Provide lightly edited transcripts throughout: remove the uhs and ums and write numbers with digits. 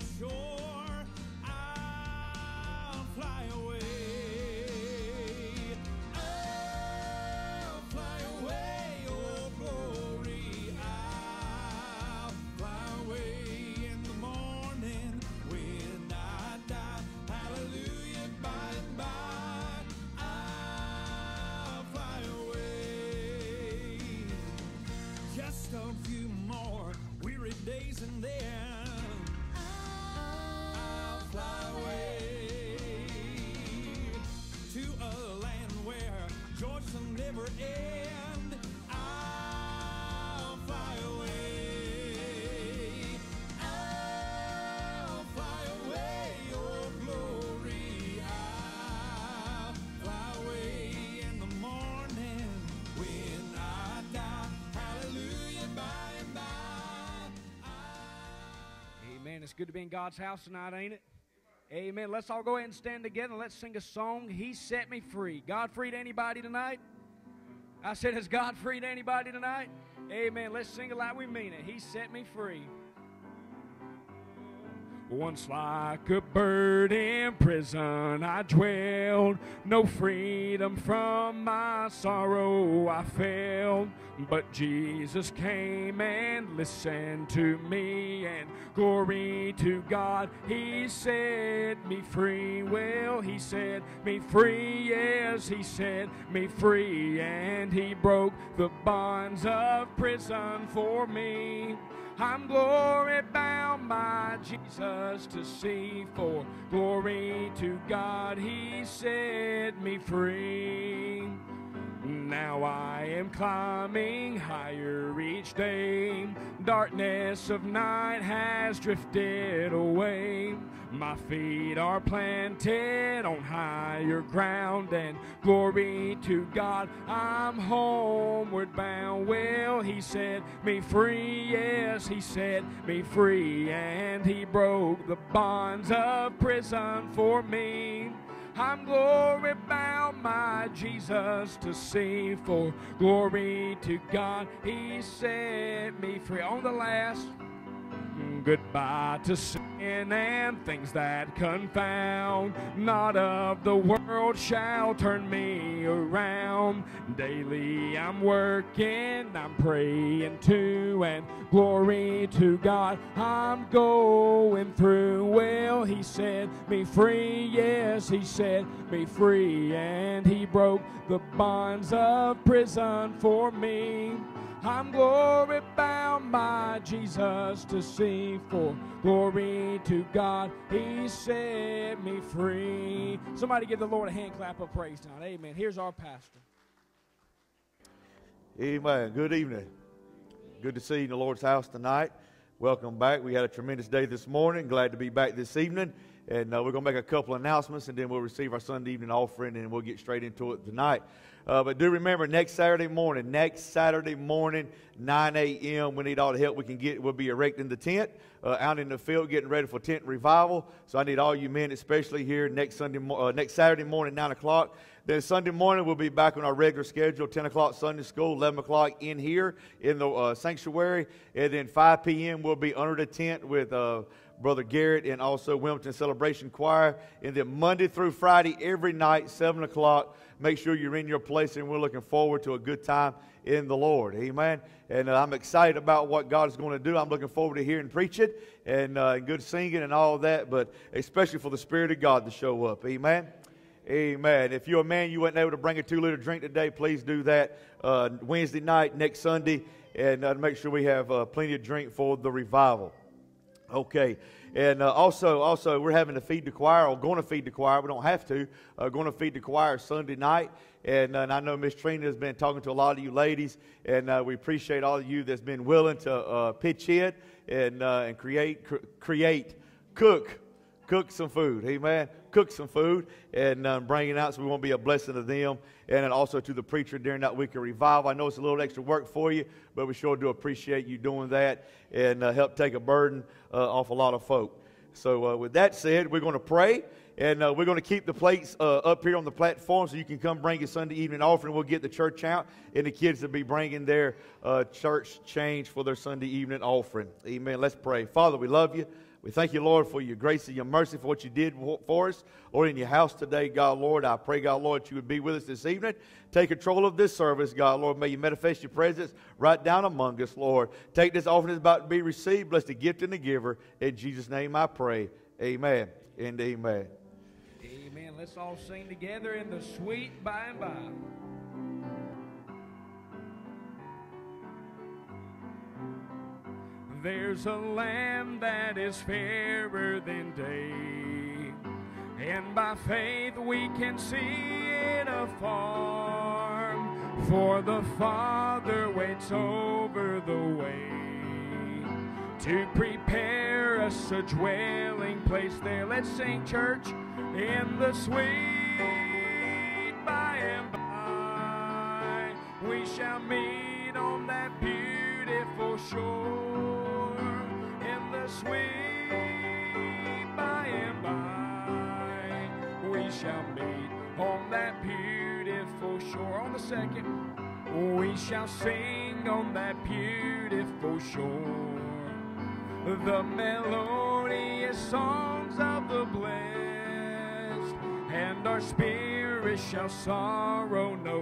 shore, I'll fly away. I'll fly away, oh glory. I'll fly away in the morning when I die. Hallelujah, by and by, I'll fly away. Just a few more weary days and then I'll fly away to a land where joys will never end. I'll fly away. I'll fly away, oh glory. I'll fly away in the morning when I die. Hallelujah, by and by. Amen. It's good to be in God's house tonight, ain't it? Amen. Let's all go ahead and stand together and let's sing a song. He set me free. God freed anybody tonight? I said, has God freed anybody tonight? Amen. Let's sing it like we mean it. He set me free. Once like a bird in prison I dwelled, no freedom from my sorrow I felt. But Jesus came and listened to me, and glory to God, He set me free. Well, He set me free, yes, He set me free, and He broke the bonds of prison for me. I'm glory bound by Jesus to see, for glory to God, He set me free. Now I am climbing higher each day. Darkness of night has drifted away. My feet are planted on higher ground, and glory to God, I'm homeward bound. Well, He set me free, yes, He set me free, and He broke the bonds of prison for me. I'm glory bound, my Jesus to see, for glory to God, He set me free. On the last, goodbye to sin and things that confound. Not of the world shall turn me around. Daily I'm working, I'm praying too, and glory to God, I'm going through. Well, He set me free, yes, He set me free, and He broke the bonds of prison for me. I'm glory bound by Jesus to see, for glory to God, He set me free. Somebody give the Lord a hand clap of praise tonight. Amen. Here's our pastor. Amen. Good evening. Good to see you in the Lord's house tonight. Welcome back. We had a tremendous day this morning. Glad to be back this evening. And we're going to make a couple announcements, and then we'll receive our Sunday evening offering, and we'll get straight into it tonight. But do remember, next Saturday morning, 9 a.m., we need all the help we can get. We'll be erecting the tent out in the field, getting ready for tent revival. So I need all you men, especially here, next Saturday morning, 9 o'clock. Then Sunday morning, we'll be back on our regular schedule, 10 o'clock Sunday school, 11 o'clock in here in the sanctuary. And then 5 p.m., we'll be under the tent with Brother Garrett and also Wilmington Celebration Choir. And then Monday through Friday, every night, 7 o'clock, make sure you're in your place, and we're looking forward to a good time in the Lord. Amen. And I'm excited about what God is going to do. I'm looking forward to hearing preach it and good singing and all that, but especially for the Spirit of God to show up. Amen. Amen. If you're a man, you weren't able to bring a 2-liter drink today, please do that Wednesday night, next Sunday, and make sure we have plenty of drink for the revival. Okay. And also, we're having to feed the choir, or going to feed the choir. We don't have to. Going to feed the choir Sunday night. And I know Miss Trina has been talking to a lot of you ladies, and we appreciate all of you that's been willing to pitch in and cook some food. Amen. Cook some food and bring it out, so we want to be a blessing to them, and then also to the preacher during that week of revival. I know it's a little extra work for you, but we sure do appreciate you doing that and help take a burden off a lot of folk. So with that said, we're going to pray, and we're going to keep the plates up here on the platform, so you can come bring your Sunday evening offering. We'll get the church out, and the kids will be bringing their church change for their Sunday evening offering. Amen. Let's pray. Father, we love you. We thank you, Lord, for your grace and your mercy, for what you did for us. Lord, in your house today, God, Lord, I pray, God, Lord, that you would be with us this evening. Take control of this service, God, Lord. May you manifest your presence right down among us, Lord. Take this offering that's about to be received. Bless the gift and the giver. In Jesus' name I pray. Amen and amen. Amen. Let's all sing together in the sweet by and by. There's a land that is fairer than day, and by faith we can see it afar. For the Father waits over the way to prepare us a dwelling place there. Let's sing, church, in the sweet by and by. We shall meet on that beautiful shore. In the sweet by and by, we shall meet on that beautiful shore. On the second, we shall sing on that beautiful shore the melodious songs of the blessed, and our spirits shall sorrow no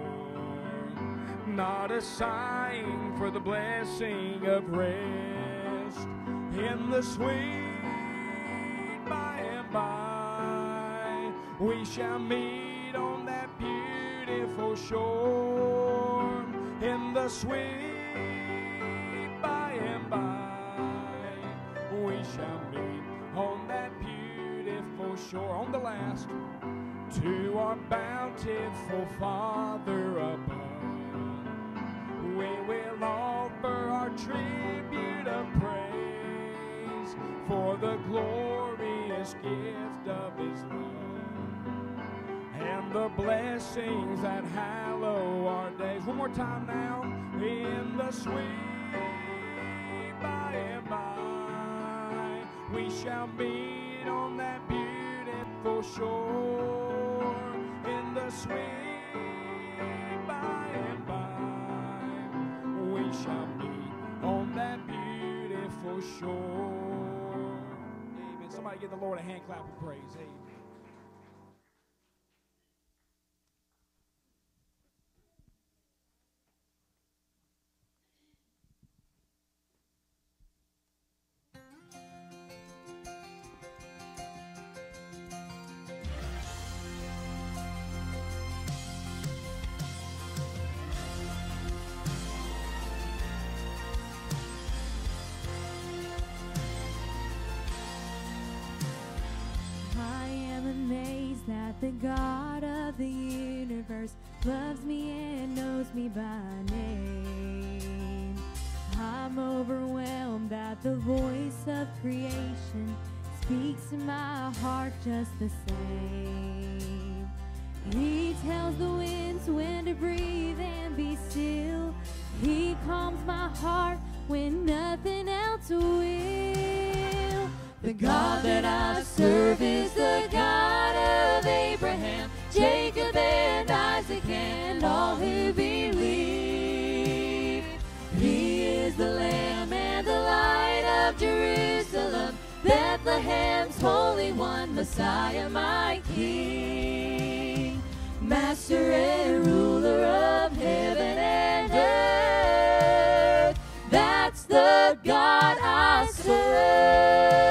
more. Not a sighing for the blessing of rest in the sweet by and by. We shall meet on that beautiful shore in the sweet by and by. We shall meet on that beautiful shore. On the last, to our bountiful Father above, we will offer our tribute of praise for the glorious gift of his love and the blessings that hallow our days. One more time now. In the sweet by and by, we shall meet on that beautiful shore. In the sweet by and by, we shall meet on that beautiful shore. Amen. Somebody give the Lord a hand clap of praise. Amen. That the God of the universe loves me and knows me by name. I'm overwhelmed that the voice of creation speaks to my heart just the same. He tells the winds when to breathe and be still. He calms my heart when nothing else will. The God that I serve is the God of Abraham, Jacob, and Isaac, and all who believe. He is the Lamb and the Light of Jerusalem, Bethlehem's Holy One, Messiah, my King, Master and ruler of heaven and earth. That's the God I serve.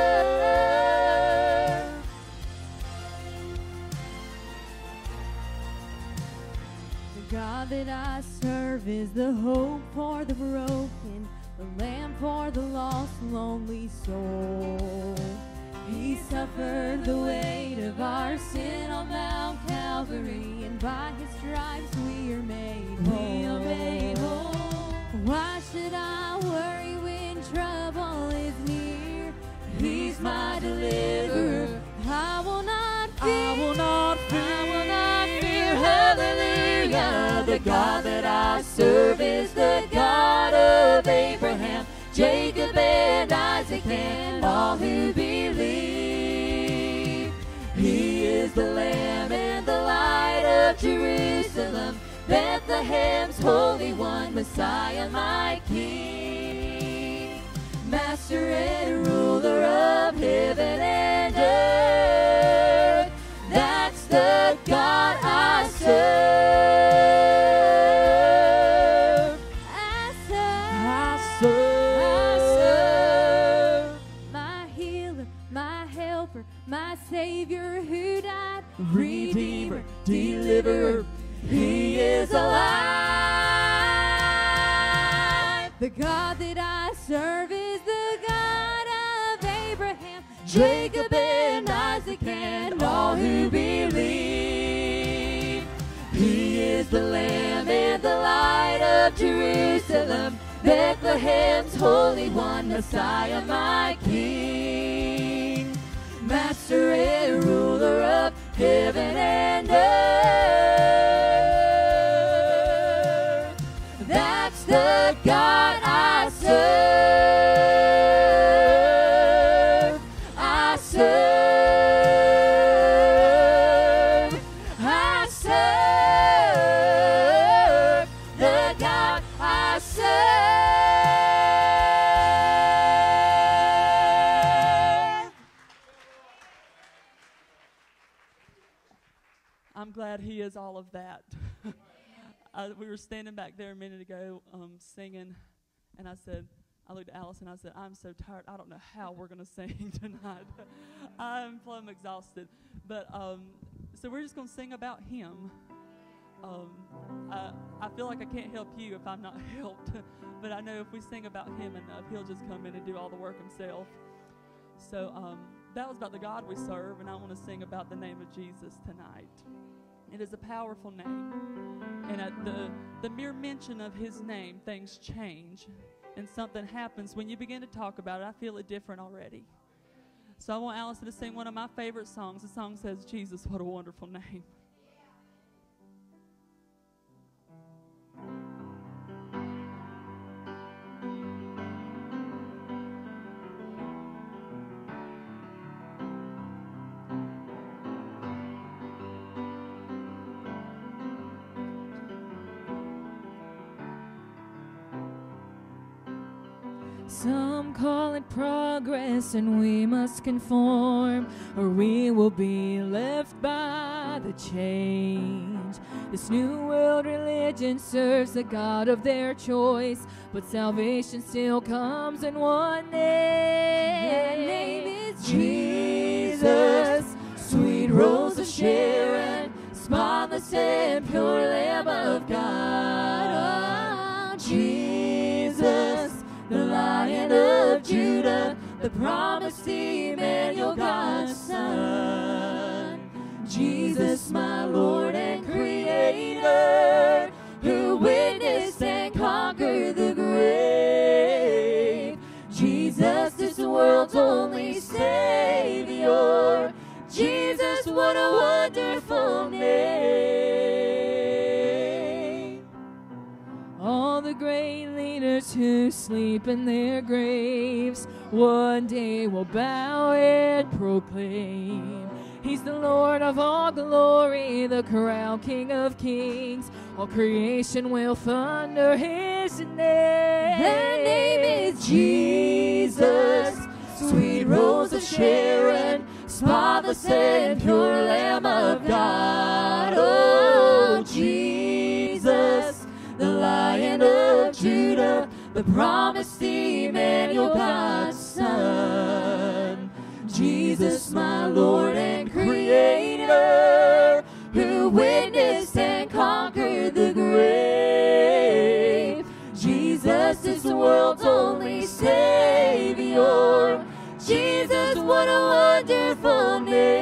God that I serve is the hope for the broken, the lamb for the lost, lonely soul. He suffered the weight of our sin on Mount Calvary, and by his stripes we are made whole. Why should I worry when trouble is near? He's my deliverer. I will not fear. I will not fear. Hallelujah. The God that I serve is the God of Abraham, Jacob, and Isaac, and all who believe. He is the Lamb and the Light of Jerusalem, Bethlehem's Holy One, Messiah, my King, Master Master and ruler of heaven and earth. That's the God I serve. I serve. My healer, my helper, my Savior who died, Redeemer, Deliverer, He is alive. The God that I serve is the God of Abraham, Jacob, and Isaac, and all who believe. He is the Lamb and the Light of Jerusalem, Bethlehem's Holy One, Messiah, my King. Master and ruler of heaven and earth. That's the God I serve. I serve. I serve the God I serve. I'm glad He is all of that. We were standing back there a minute ago singing, and I looked at Alice and I said, I'm so tired. I don't know how we're going to sing tonight. I'm plumb exhausted. But so we're just going to sing about Him. I feel like I can't help you if I'm not helped. But I know if we sing about Him enough, He'll just come in and do all the work Himself. So that was about the God we serve, and I want to sing about the name of Jesus tonight. It is a powerful name, and at the mere mention of His name, things change, and something happens. When you begin to talk about it, I feel it different already. So I want Allison to sing one of my favorite songs. The song says, Jesus, what a wonderful name. Some call it progress, and we must conform, or we will be left by the change. This new world religion serves the God of their choice, but salvation still comes in one name. That name is Jesus, sweet Rose of Sharon, spotless and pure Lamb of God. Oh, Jesus, the Lion of Judah, the promised Emmanuel, God's Son. Jesus, my Lord and Creator, who witnessed and conquered the grave. Jesus, this world's only Savior. Jesus, what a wonderful name. All the great leaders who sleep in their graves one day will bow and proclaim, He's the Lord of all glory, the crowned King of kings. All creation will thunder His name. That name is Jesus, sweet Rose of Sharon, spotless and pure Lamb of God. Oh, Jesus, the Lion of Judah, the promised Emmanuel, God's Son. Jesus, my Lord and Creator, who witnessed and conquered the grave. Jesus is the world's only Savior. Jesus, what a wonderful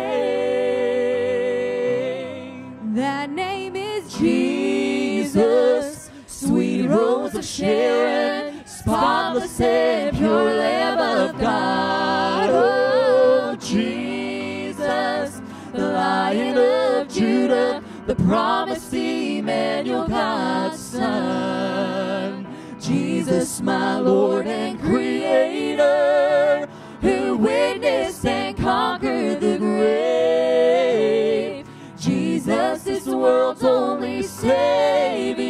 name. That name is Jesus, sweet Rose of Sharon, spotless and pure Lamb of God. Oh, Jesus, the Lion of Judah, the promised Emmanuel, God's Son. Jesus, my Lord and Creator, who witnessed and conquered the grave. Jesus is the world's only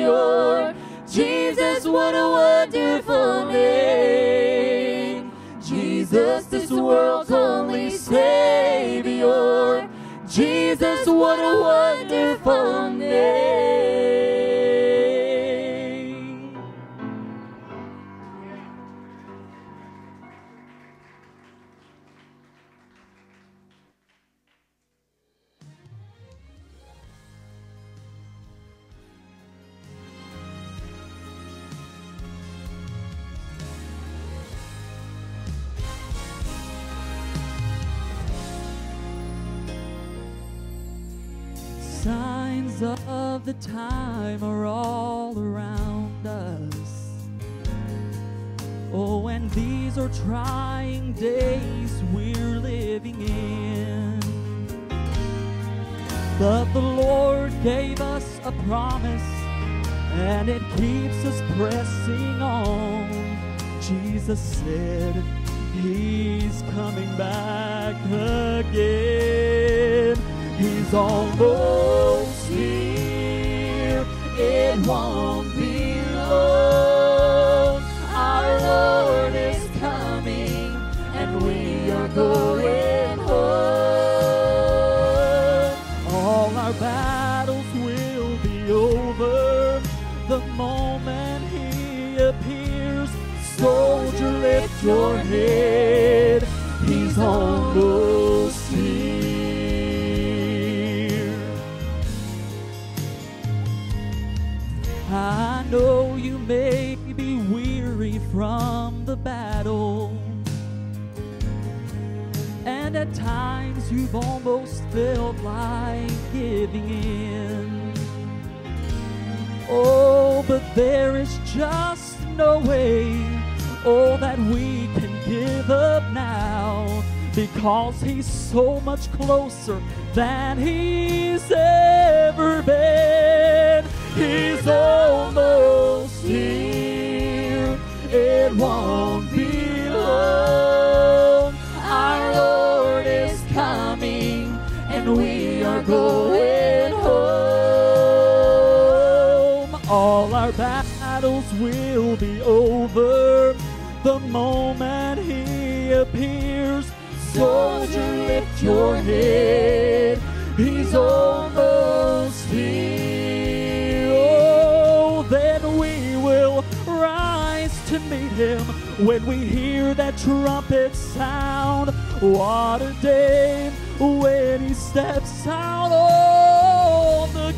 Savior. Jesus, what a wonderful name. world's only Savior. Jesus, what a wonderful name. Signs of the time are all around us. Oh, and these are trying days we're living in. But the Lord gave us a promise, and it keeps us pressing on. Jesus said He's coming back again. He's almost here. It won't be long. Our Lord is coming, and we are going home. All our battles will be over the moment He appears. Soldier, lift your head. He's almost here. I know you may be weary from the battle, and at times you've almost felt like giving in. Oh, but there is just no way, oh, that we can give up now, because He's so much closer than He's ever been. He's almost here. It won't be long. Our Lord is coming, and we are going home. All our battles will be over the moment He appears. Soldier, lift your head. He's almost here. Oh, then we will rise to meet Him when we hear that trumpet sound. What a day when He steps out on the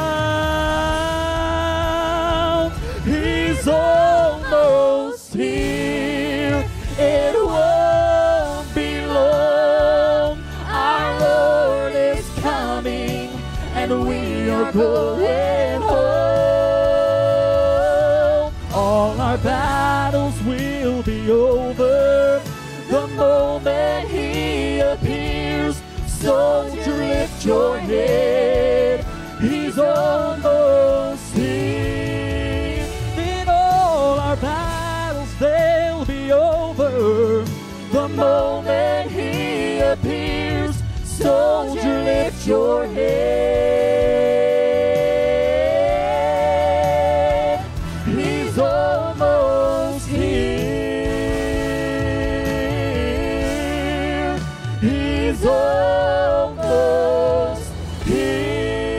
clouds. He's almost here. It won't be long. Our Lord is coming, and we are going home. All our battles will be over the moment He appears. Soldier, lift your head. He's almost here. Then all our battles, they'll be over the moment He appears. Soldier, lift your head. He's almost here. He's almost here.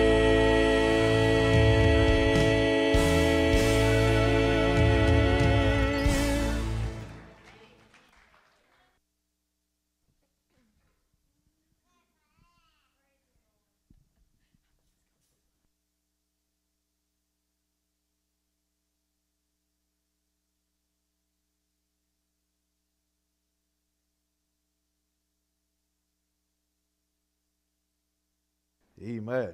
Amen.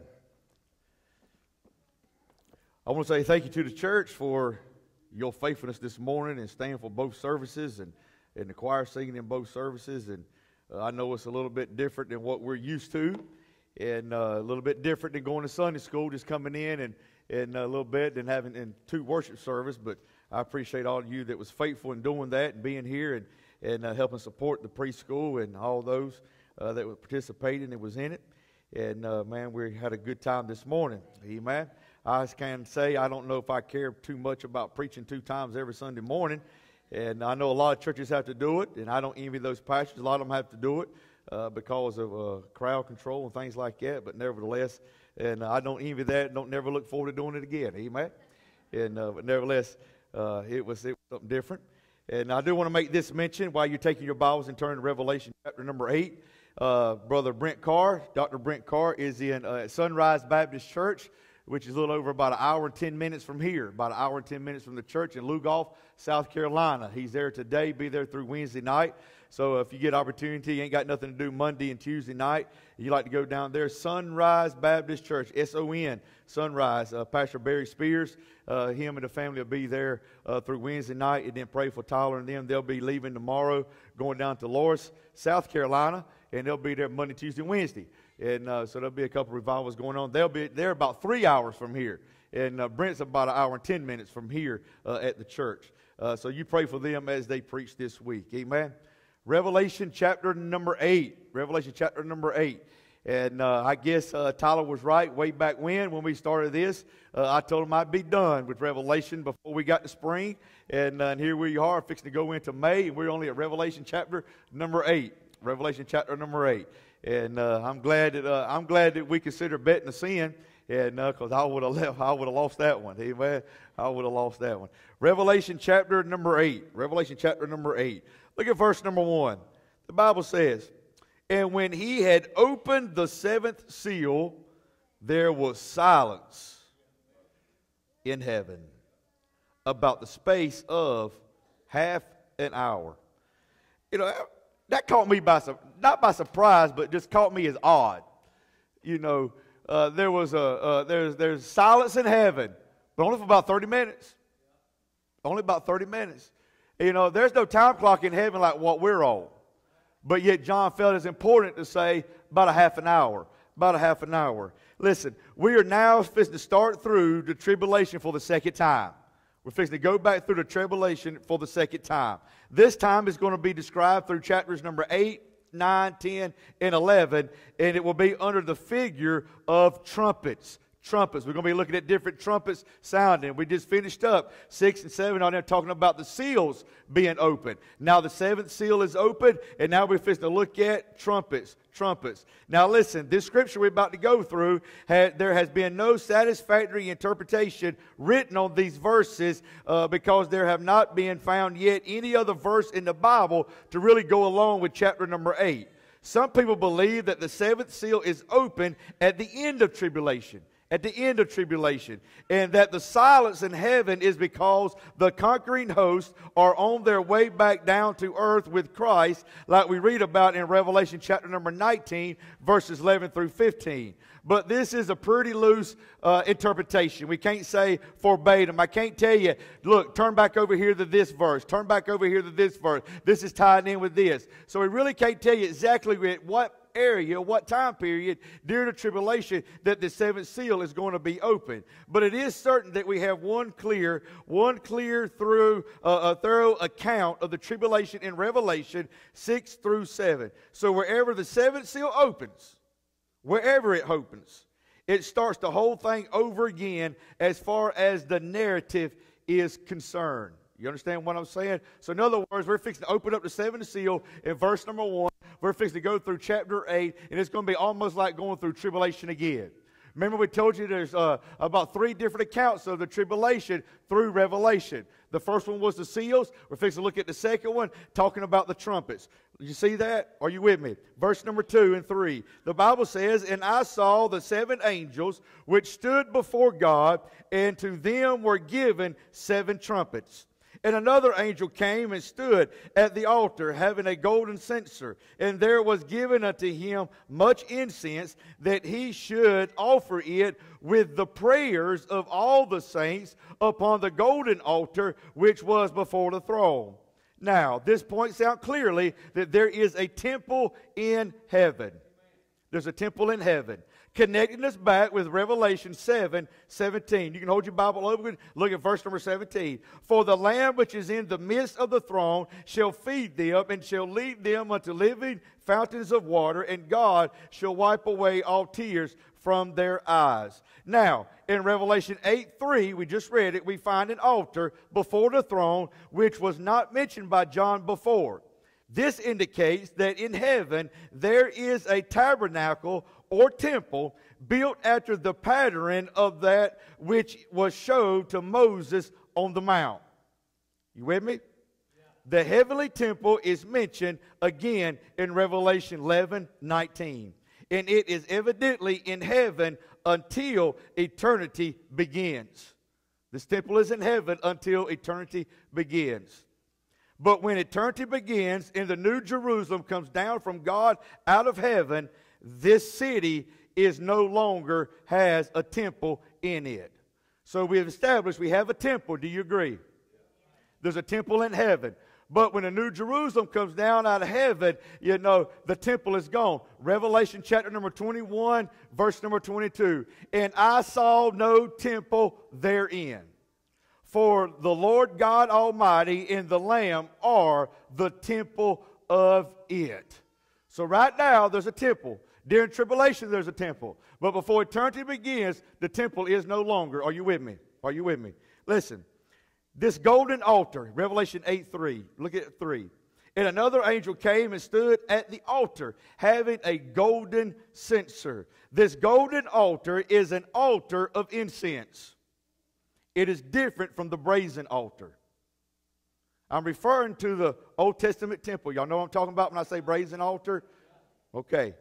I want to say thank you to the church for your faithfulness this morning and staying for both services and the choir singing in both services. And I know it's a little bit different than what we're used to, and a little bit different than going to Sunday school, just coming in and a little bit and having in two worship service. But I appreciate all of you that was faithful in doing that and being here and helping support the preschool and all those that were participating and was in it. And, man, we had a good time this morning. Amen. I can say I don't know if I care too much about preaching 2 times every Sunday morning. And I know a lot of churches have to do it, and I don't envy those pastors. A lot of them have to do it because of crowd control and things like that. But nevertheless, and I don't envy that. Don't never look forward to doing it again. Amen. And but nevertheless, it was something different. And I do want to make this mention while you're taking your Bibles and turning to Revelation chapter number 8. Brother Brent Carr, Dr. Brent Carr, is in Sunrise Baptist Church, which is a little over about an hour and 10 minutes from here, about an hour and 10 minutes from the church in Lugoff, South Carolina. He's there today, be there through Wednesday night. So if you get opportunity, you ain't got nothing to do Monday and Tuesday night, you like to go down there, Sunrise Baptist Church, S-O-N, Sunrise. Pastor Barry Spears, him and the family will be there through Wednesday night, and then pray for Tyler and them. They'll be leaving tomorrow, going down to Loris, South Carolina, and they'll be there Monday, Tuesday, Wednesday. And so there'll be a couple of revivals going on. They're about 3 hours from here. And Brent's about an hour and 10 minutes from here at the church. So you pray for them as they preach this week. Amen. Revelation chapter number 8. Revelation chapter number 8. And I guess Tyler was right way back when we started this. I told him I'd be done with Revelation before we got to spring. And here we are, fixing to go into May. And we're only at Revelation chapter number 8. Revelation chapter number 8. And I'm glad that we consider betting a sin, and because I would have lost that one. Amen. I would have lost that one. Revelation chapter number 8. Revelation chapter number 8. Look at verse number 1. The Bible says, "And when he had opened the seventh seal, there was silence in heaven about the space of half an hour." You know, that caught me not by surprise, but just caught me as odd. You know, there's silence in heaven, but only for about 30 minutes. Only about 30 minutes. You know, there's no time clock in heaven like what we're on. But yet John felt it's important to say about a half an hour. About a half an hour. Listen, we are now fixing to start through the tribulation for the second time. We're fixing to go back through the tribulation for the second time. This time is going to be described through chapters number 8, 9, 10, and 11, and it will be under the figure of trumpets. Trumpets. We're going to be looking at different trumpets sounding. We just finished up 6 and 7 on there talking about the seals being open. Now the seventh seal is open, and now we're fixing to look at trumpets. Trumpets. Now listen, this scripture we're about to go through, there has been no satisfactory interpretation written on these verses because there have not been found yet any other verse in the Bible to really go along with chapter number 8. Some people believe that the seventh seal is open at the end of tribulation. At the end of tribulation, and that the silence in heaven is because the conquering hosts are on their way back down to earth with Christ, like we read about in Revelation chapter number 19, verses 11 through 15. But this is a pretty loose interpretation. We can't say verbatim. I can't tell you, look, turn back over here to this verse. Turn back over here to this verse. This is tied in with this. So we really can't tell you exactly what area, what time period during the tribulation that the seventh seal is going to be open. But it is certain that we have one clear through a thorough account of the tribulation in Revelation 6 through 7. So wherever the seventh seal opens, wherever it opens, it starts the whole thing over again as far as the narrative is concerned. You understand what I'm saying? So in other words, we're fixing to open up the seventh seal in verse number 1. We're fixing to go through chapter 8, and it's going to be almost like going through tribulation again. Remember we told you there's about 3 different accounts of the tribulation through Revelation. The first one was the seals. We're fixing to look at the second one, talking about the trumpets. You see that? Are you with me? Verse number 2 and 3. The Bible says, "And I saw the 7 angels which stood before God, and to them were given 7 trumpets. And another angel came and stood at the altar, having a golden censer. And there was given unto him much incense, that he should offer it with the prayers of all the saints upon the golden altar which was before the throne." Now, this points out clearly that there is a temple in heaven. There's a temple in heaven. Connecting us back with Revelation 7:17. You can hold your Bible open. Look at verse number 17. "For the Lamb which is in the midst of the throne shall feed them, and shall lead them unto living fountains of water, and God shall wipe away all tears from their eyes. Now, in Revelation 8:3, we just read it, we find an altar before the throne, which was not mentioned by John before. This indicates that in heaven there is a tabernacle or temple built after the pattern of that which was showed to Moses on the mount. You with me? The heavenly temple is mentioned again in Revelation 11:19. And it is evidently in heaven until eternity begins. This temple is in heaven until eternity begins. But when eternity begins and the new Jerusalem comes down from God out of heaven, this city is no longer has a temple in it. So we have established we have a temple. Do you agree? There's a temple in heaven. But when a new Jerusalem comes down out of heaven, you know, the temple is gone. Revelation chapter number 21, verse number 22. And I saw no temple therein. For the Lord God Almighty and the Lamb are the temple of it. So right now, there's a temple. During tribulation, there's a temple. But before eternity begins, the temple is no longer. Are you with me? Are you with me? Listen. This golden altar, Revelation 8:3. Look at 3. And another angel came and stood at the altar, having a golden censer. This golden altar is an altar of incense. It is different from the brazen altar. I'm referring to the Old Testament temple. Y'all know what I'm talking about when I say brazen altar? Okay.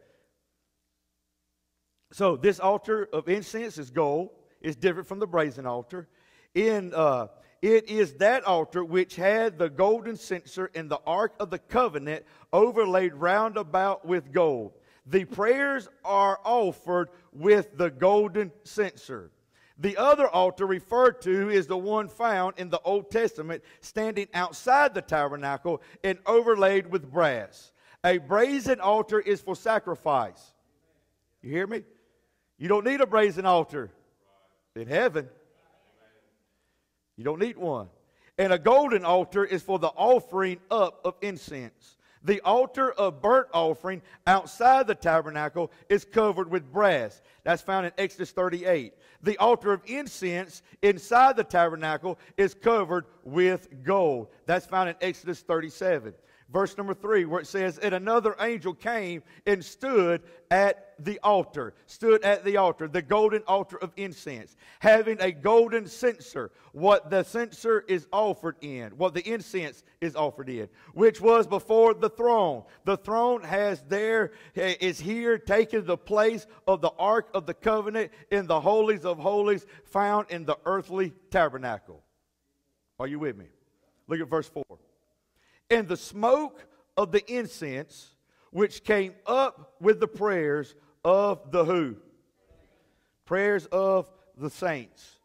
So this altar of incense is gold. It's different from the brazen altar. It is that altar which had the golden censer and the ark of the covenant overlaid round about with gold. The prayers are offered with the golden censer. The other altar referred to is the one found in the Old Testament, standing outside the tabernacle and overlaid with brass. A brazen altar is for sacrifice. You hear me? You don't need a brazen altar in heaven. You don't need one. And a golden altar is for the offering up of incense. The altar of burnt offering outside the tabernacle is covered with brass. That's found in Exodus 38. The altar of incense inside the tabernacle is covered with gold. That's found in Exodus 37. Verse number 3, where it says, and another angel came and stood at the altar, the golden altar of incense, having a golden censer, what the censer is offered in, what the incense is offered in, which was before the throne. The throne is here taking the place of the ark of the covenant in the holies of holies found in the earthly tabernacle. Are you with me? Look at verse 4. And the smoke of the incense, which came up with the prayers of the who? Prayers of the saints.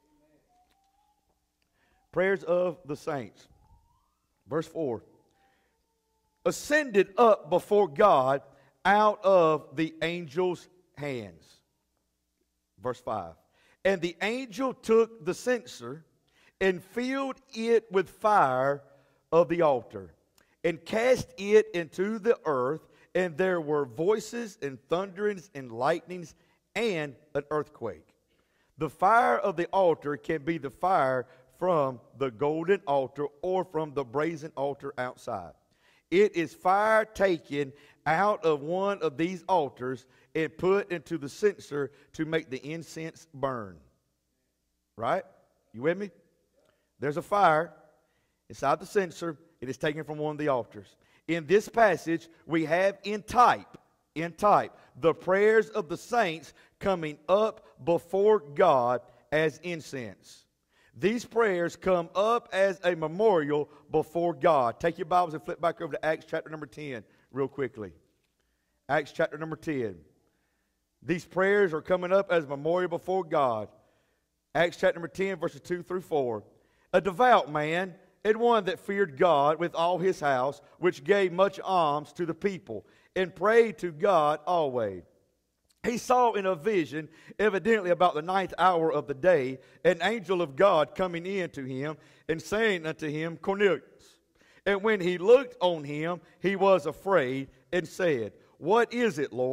Prayers of the saints. Verse 4. Ascended up before God out of the angel's hands. Verse 5. And the angel took the censer and filled it with fire of the altar, and cast it into the earth, and there were voices and thunderings and lightnings and an earthquake. The fire of the altar can be the fire from the golden altar or from the brazen altar outside. It is fire taken out of one of these altars and put into the censer to make the incense burn. Right? You with me? There's a fire inside the censer. It is taken from one of the altars. In this passage, we have in type, the prayers of the saints coming up before God as incense. These prayers come up as a memorial before God. Take your Bibles and flip back over to Acts chapter number 10 real quickly. Acts chapter number 10. These prayers are coming up as a memorial before God. Acts chapter number 10, verses 2 through 4. A devout man, and one that feared God with all his house, which gave much alms to the people, and prayed to God always. He saw in a vision, evidently about the 9th hour of the day, an angel of God coming in to him, and saying unto him, Cornelius. And when he looked on him, he was afraid, and said, What is it, Lord?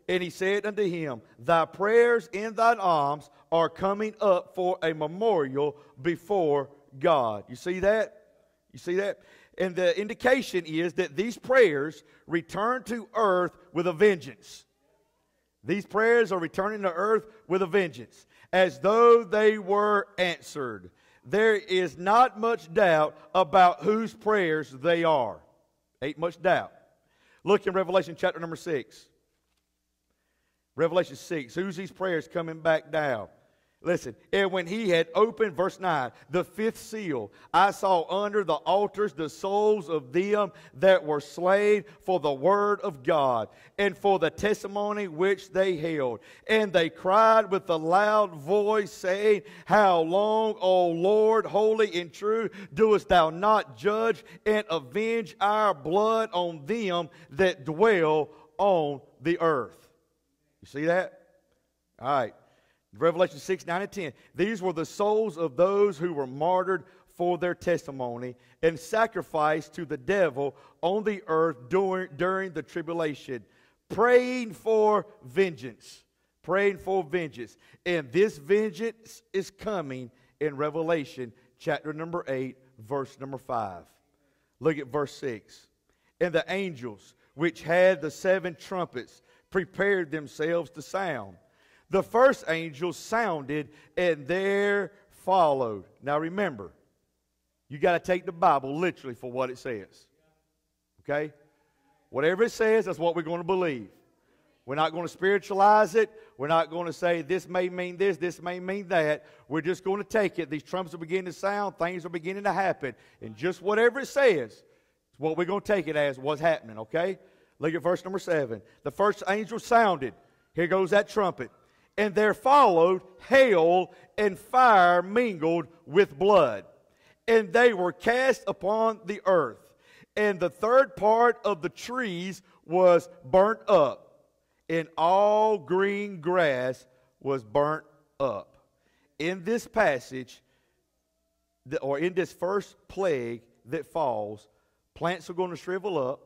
And he said unto him, Thy prayers in thine alms are coming up for a memorial before God. You see that? You see that? And the indication is that these prayers return to earth with a vengeance. These prayers are returning to earth with a vengeance, as though they were answered. There is not much doubt about whose prayers they are. Ain't much doubt. Look in Revelation chapter number 6. Revelation 6. Who's these prayers coming back down? Listen, and when he had opened, verse 9, the fifth seal, I saw under the altars the souls of them that were slain for the word of God and for the testimony which they held. And they cried with a loud voice, saying, How long, O Lord, holy and true, doest thou not judge and avenge our blood on them that dwell on the earth? You see that? All right. Revelation 6, 9, and 10. These were the souls of those who were martyred for their testimony and sacrificed to the devil on the earth during the tribulation, praying for vengeance. Praying for vengeance. And this vengeance is coming in Revelation chapter number 8, verse number 5. Look at verse 6. And the angels which had the 7 trumpets prepared themselves to sound. The first angel sounded, and there followed. Now remember, you got to take the Bible literally for what it says. Okay? Whatever it says, that's what we're going to believe. We're not going to spiritualize it. We're not going to say this may mean this may mean that. We're just going to take it. These trumpets are beginning to sound. Things are beginning to happen. And just whatever it says, is what we're going to take it as what's happening. Okay? Look at verse number 7. The first angel sounded. Here goes that trumpet. And there followed hail and fire mingled with blood. And they were cast upon the earth. And the third part of the trees was burnt up. And all green grass was burnt up. In this passage, or in this first plague that falls, plants are going to shrivel up.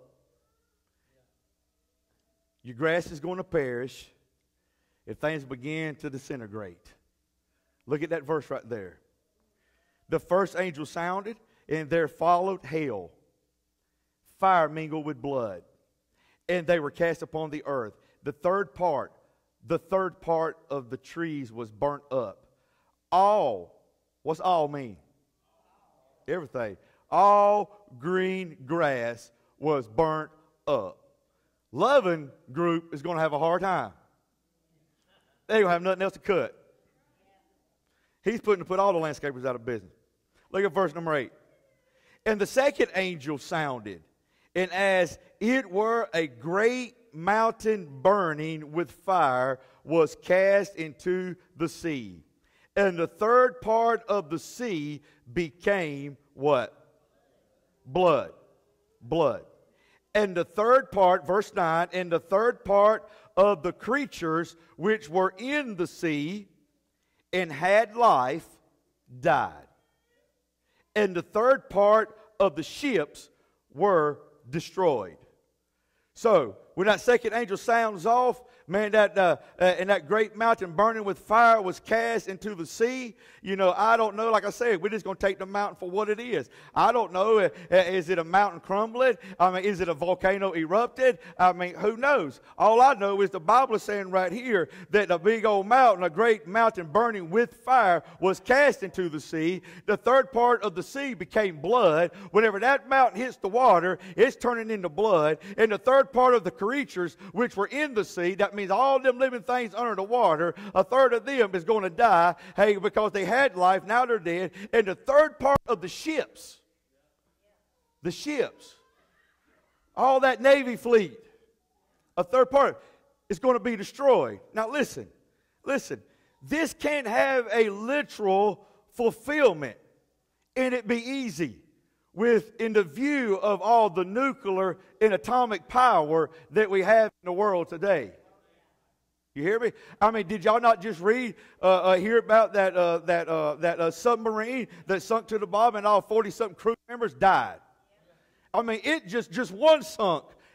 Your grass is going to perish. If things begin to disintegrate. Look at that verse right there. The first angel sounded, and there followed hail, fire mingled with blood, and they were cast upon the earth. The third part of the trees was burnt up. All, what's all mean? Everything. All green grass was burnt up. Loving group is going to have a hard time. They don't have nothing else to cut. He's put all the landscapers out of business. Look at verse number 8. And the second angel sounded, and as it were a great mountain burning with fire was cast into the sea. And the third part of the sea became what? Blood. Blood. And the third part, verse 9, and the third part of the creatures which were in the sea and had life died. And the third part of the ships were destroyed. So, when that second angel sounds off, man, and that great mountain burning with fire was cast into the sea. You know, I don't know. Like I said, we're just going to take the mountain for what it is. I don't know. Is it a mountain crumbling? I mean, is it a volcano erupted? I mean, who knows? All I know is the Bible is saying right here that a big old mountain, a great mountain burning with fire, was cast into the sea. The third part of the sea became blood. Whenever that mountain hits the water, it's turning into blood. And the third part of the creatures which were in the sea, that means all them living things under the water, a third of them is going to die, hey, because they had life, now they're dead. And the third part of the ships, all that Navy fleet, a third part is going to be destroyed. Now listen, this can't have a literal fulfillment, and it be easy in the view of all the nuclear and atomic power that we have in the world today. You hear me? I mean, did y'all not just hear about that submarine that sunk to the bottom and all 40-something crew members died? I mean, it just one sunk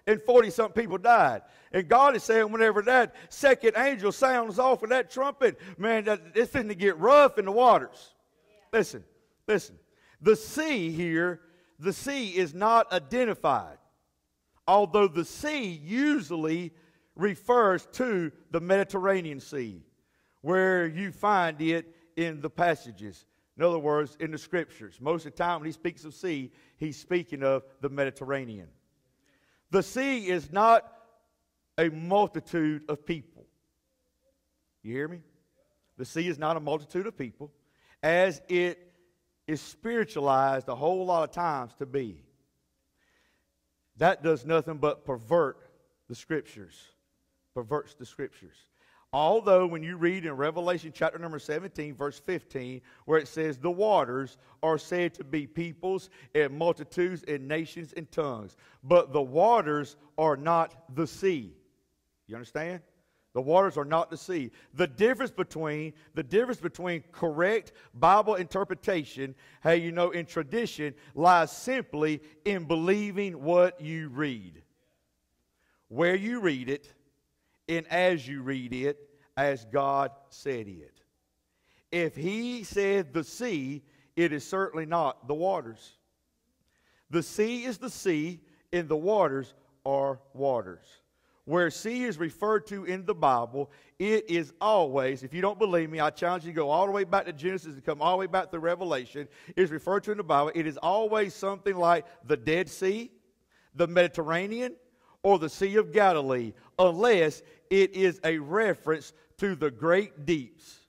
and 40-something people died. And God is saying whenever that second angel sounds off with that trumpet, man, it's going to get rough in the waters. Listen. The sea here, the sea is not identified. Although the sea usually refers to the Mediterranean Sea, where you find it in the passages. In other words, in the Scriptures. Most of the time when he speaks of sea, he's speaking of the Mediterranean. The sea is not a multitude of people. You hear me? The sea is not a multitude of people, as it is spiritualized a whole lot of times to be. That does nothing but pervert the Scriptures. Perverts the Scriptures. Although when you read in Revelation chapter number 17, verse 15, where it says the waters are said to be peoples and multitudes and nations and tongues. But the waters are not the sea. You understand? The waters are not the sea. The difference between correct Bible interpretation, in tradition, lies simply in believing what you read. Where you read it, and as you read it, as God said it. If he said the sea, it is certainly not the waters. The sea is the sea, and the waters are waters. Where sea is referred to in the Bible, it is always, if you don't believe me, I challenge you to go all the way back to Genesis and come all the way back to Revelation. It is referred to in the Bible. It is always something like the Dead Sea, the Mediterranean, or the Sea of Galilee, unless it is a reference to the great deeps,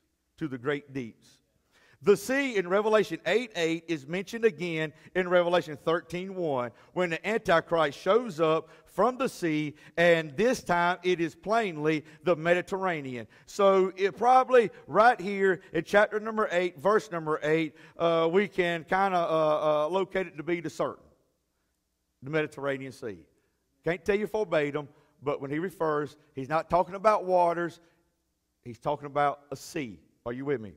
The sea in Revelation 8:8 is mentioned again in Revelation 13:1 when the Antichrist shows up from the sea, and this time it is plainly the Mediterranean. So it probably right here in chapter number 8, verse number 8, we can kind of locate it to be the certain. The Mediterranean Sea. Can't tell you verbatim, but when he refers, he's not talking about waters, he's talking about a sea. Are you with me?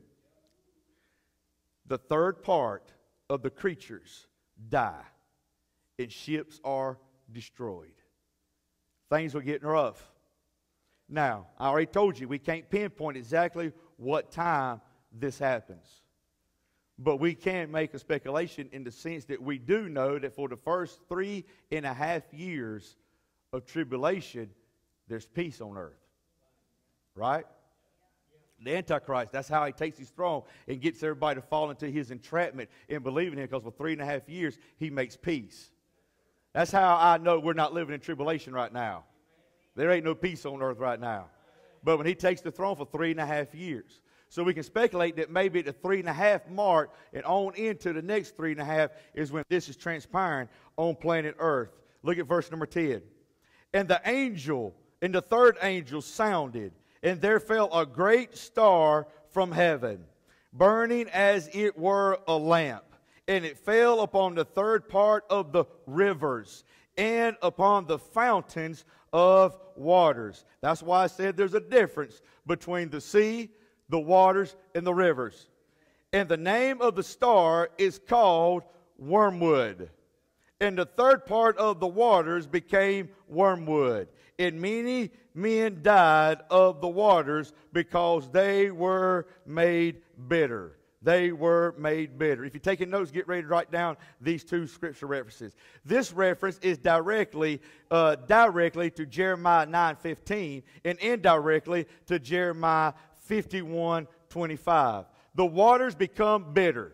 The third part of the creatures die, and ships are destroyed. Things are getting rough. Now, I already told you we can't pinpoint exactly what time this happens. But we can make a speculation in the sense that we do know that for the first 3.5 years of tribulation, there's peace on earth. Right? The Antichrist, that's how he takes his throne and gets everybody to fall into his entrapment and believe in him, because for 3.5 years, he makes peace. That's how I know we're not living in tribulation right now. There ain't no peace on earth right now. But when he takes the throne for 3.5 years. So we can speculate that maybe at the 3.5 mark and on into the next 3.5 is when this is transpiring on planet Earth. Look at verse number 10. And the third angel sounded, and there fell a great star from heaven, burning as it were a lamp. And it fell upon the third part of the rivers and upon the fountains of waters. That's why I said there's a difference between the sea, the waters, and the rivers. And the name of the star is called Wormwood. And the third part of the waters became wormwood. And many men died of the waters because they were made bitter. They were made bitter. If you're taking notes, get ready to write down these two scripture references. This reference is directly to Jeremiah 9:15 and indirectly to Jeremiah 51:25. The waters become bitter.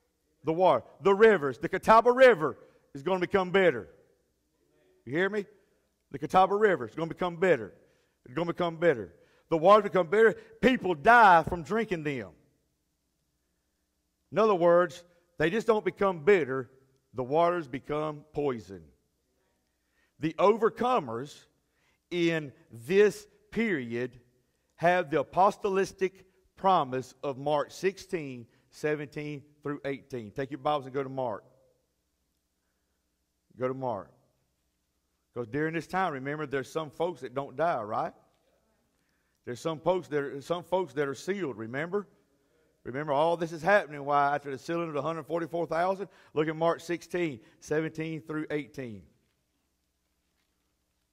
The rivers, the Catawba River is going to become bitter. You hear me? The Catawba River is going to become bitter. It's going to become bitter. The waters become bitter. People die from drinking them. In other words, they just don't become bitter. The waters become poison. The overcomers in this period have the apostolic promise of Mark 16, 17 through 18. Take your Bibles and go to Mark. Go to Mark. Because during this time, remember, there's some folks that don't die, right? There's some folks that are sealed, remember? Remember, all this is happening. Why? After the sealing of the 144,000, look at Mark 16, 17 through 18.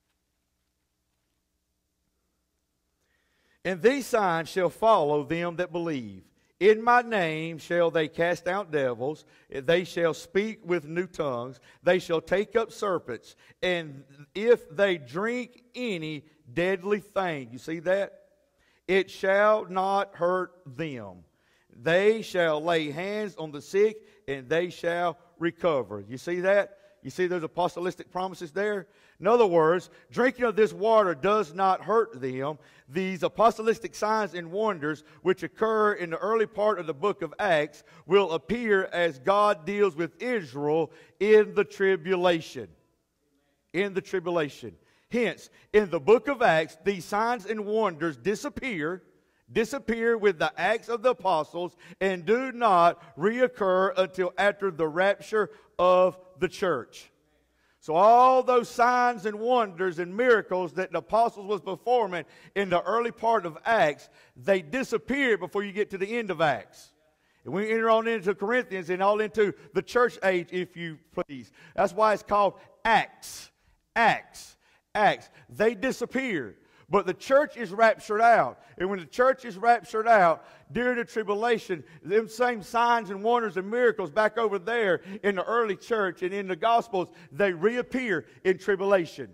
And these signs shall follow them that believe. In my name shall they cast out devils. They shall speak with new tongues. They shall take up serpents. And if they drink any deadly thing, you see that? It shall not hurt them. They shall lay hands on the sick, and they shall recover. You see that? You see those apostolic promises there? In other words, drinking of this water does not hurt them. These apostolic signs and wonders, which occur in the early part of the book of Acts, will appear as God deals with Israel in the tribulation. In the tribulation. Hence, in the book of Acts, these signs and wonders disappear with the Acts of the Apostles, and do not reoccur until after the rapture of the church. So all those signs and wonders and miracles that the apostles was performing in the early part of Acts, they disappear before you get to the end of Acts. And we enter on into Corinthians and all into the church age, if you please. That's why it's called Acts. Acts. Acts. They disappear. But the church is raptured out. And when the church is raptured out, during the tribulation, them same signs and wonders and miracles back over there in the early church and in the Gospels, they reappear in tribulation.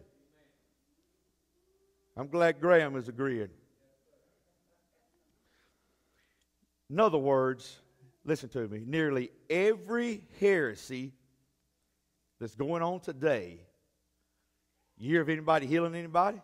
I'm glad Graham is agreeing. In other words, listen to me, nearly every heresy that's going on today, you hear of anybody healing anybody?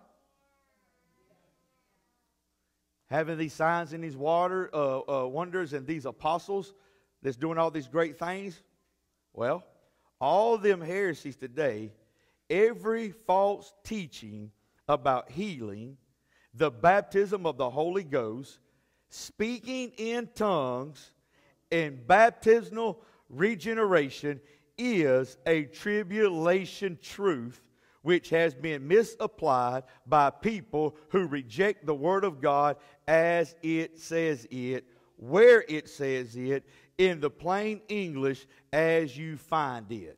Having these signs and these wonders and these apostles that's doing all these great things? Well, all them heresies today, every false teaching about healing, the baptism of the Holy Ghost, speaking in tongues, and baptismal regeneration is a tribulation truth which has been misapplied by people who reject the Word of God as it says it, where it says it, in the plain English as you find it.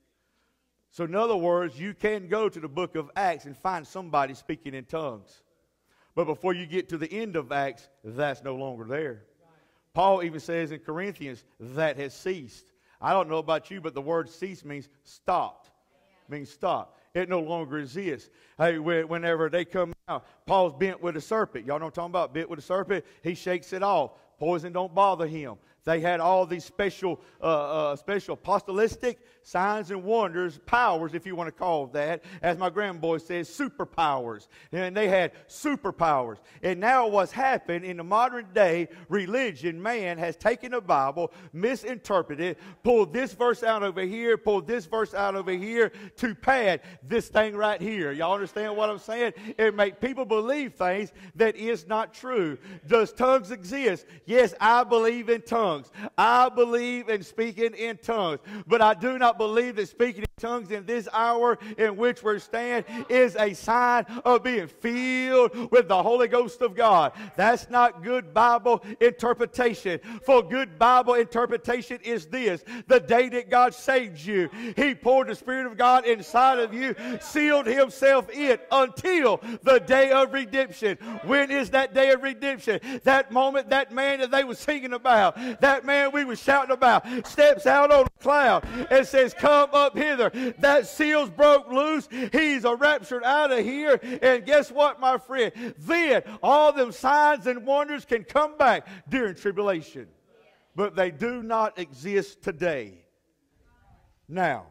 So in other words, you can go to the book of Acts and find somebody speaking in tongues. But before you get to the end of Acts, that's no longer there. Paul even says in Corinthians, that has ceased. I don't know about you, but the word cease means stopped. Means stop. It no longer exists. Hey, whenever they come out, Paul's bent with a serpent. Y'all know what I'm talking about? Bent with a serpent. He shakes it off. Poison don't bother him. They had all these special apostolic signs and wonders, powers, if you want to call it that. As my grandboy says, superpowers. And they had superpowers. And now what's happened in the modern day religion, man has taken the Bible, misinterpreted it, pulled this verse out over here, pulled this verse out over here to pad this thing right here. Y'all understand what I'm saying? It make people believe things that is not true. Does tongues exist? Yes, I believe in tongues. I believe in speaking in tongues, but I do not believe that speaking in tongues in this hour in which we're standing is a sign of being filled with the Holy Ghost of God. That's not good Bible interpretation. For good Bible interpretation is this: the day that God saved you, He poured the Spirit of God inside of you, sealed Himself in until the day of redemption. When is that day of redemption? That moment, that man that they were singing about, that man we were shouting about, steps out on a cloud and says, "Come up hither." That seal's broke loose. He's raptured out of here. And guess what, my friend? Then all them signs and wonders can come back during tribulation. But they do not exist today. Now,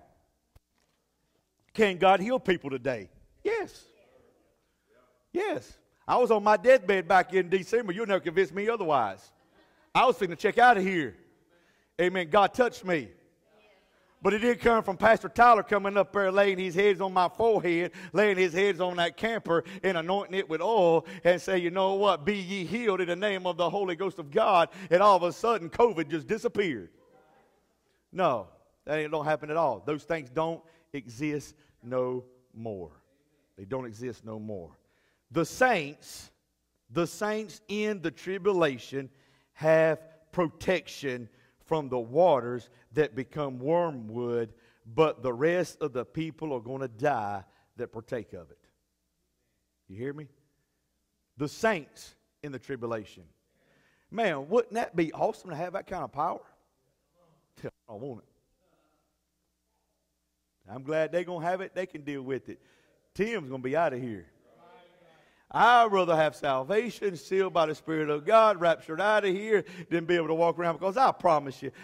can God heal people today? Yes. Yes. I was on my deathbed back in December. You'll never convince me otherwise. I was thinking to check out of here. Amen. God touched me. But it didn't come from Pastor Tyler coming up there laying his hands on my forehead, laying his hands on that camper and anointing it with oil and say, "You know what? Be ye healed in the name of the Holy Ghost of God." And all of a sudden, COVID just disappeared. No, that don't happen at all. Those things don't exist no more. They don't exist no more. The saints in the tribulation have protection from the waters that become wormwood, but the rest of the people are going to die that partake of it. You hear me? The saints in the tribulation. Man, wouldn't that be awesome to have that kind of power? I don't want it. I'm glad they're going to have it. They can deal with it. Tim's going to be out of here. I'd rather have salvation sealed by the Spirit of God, raptured out of here, than be able to walk around. Because I promise you,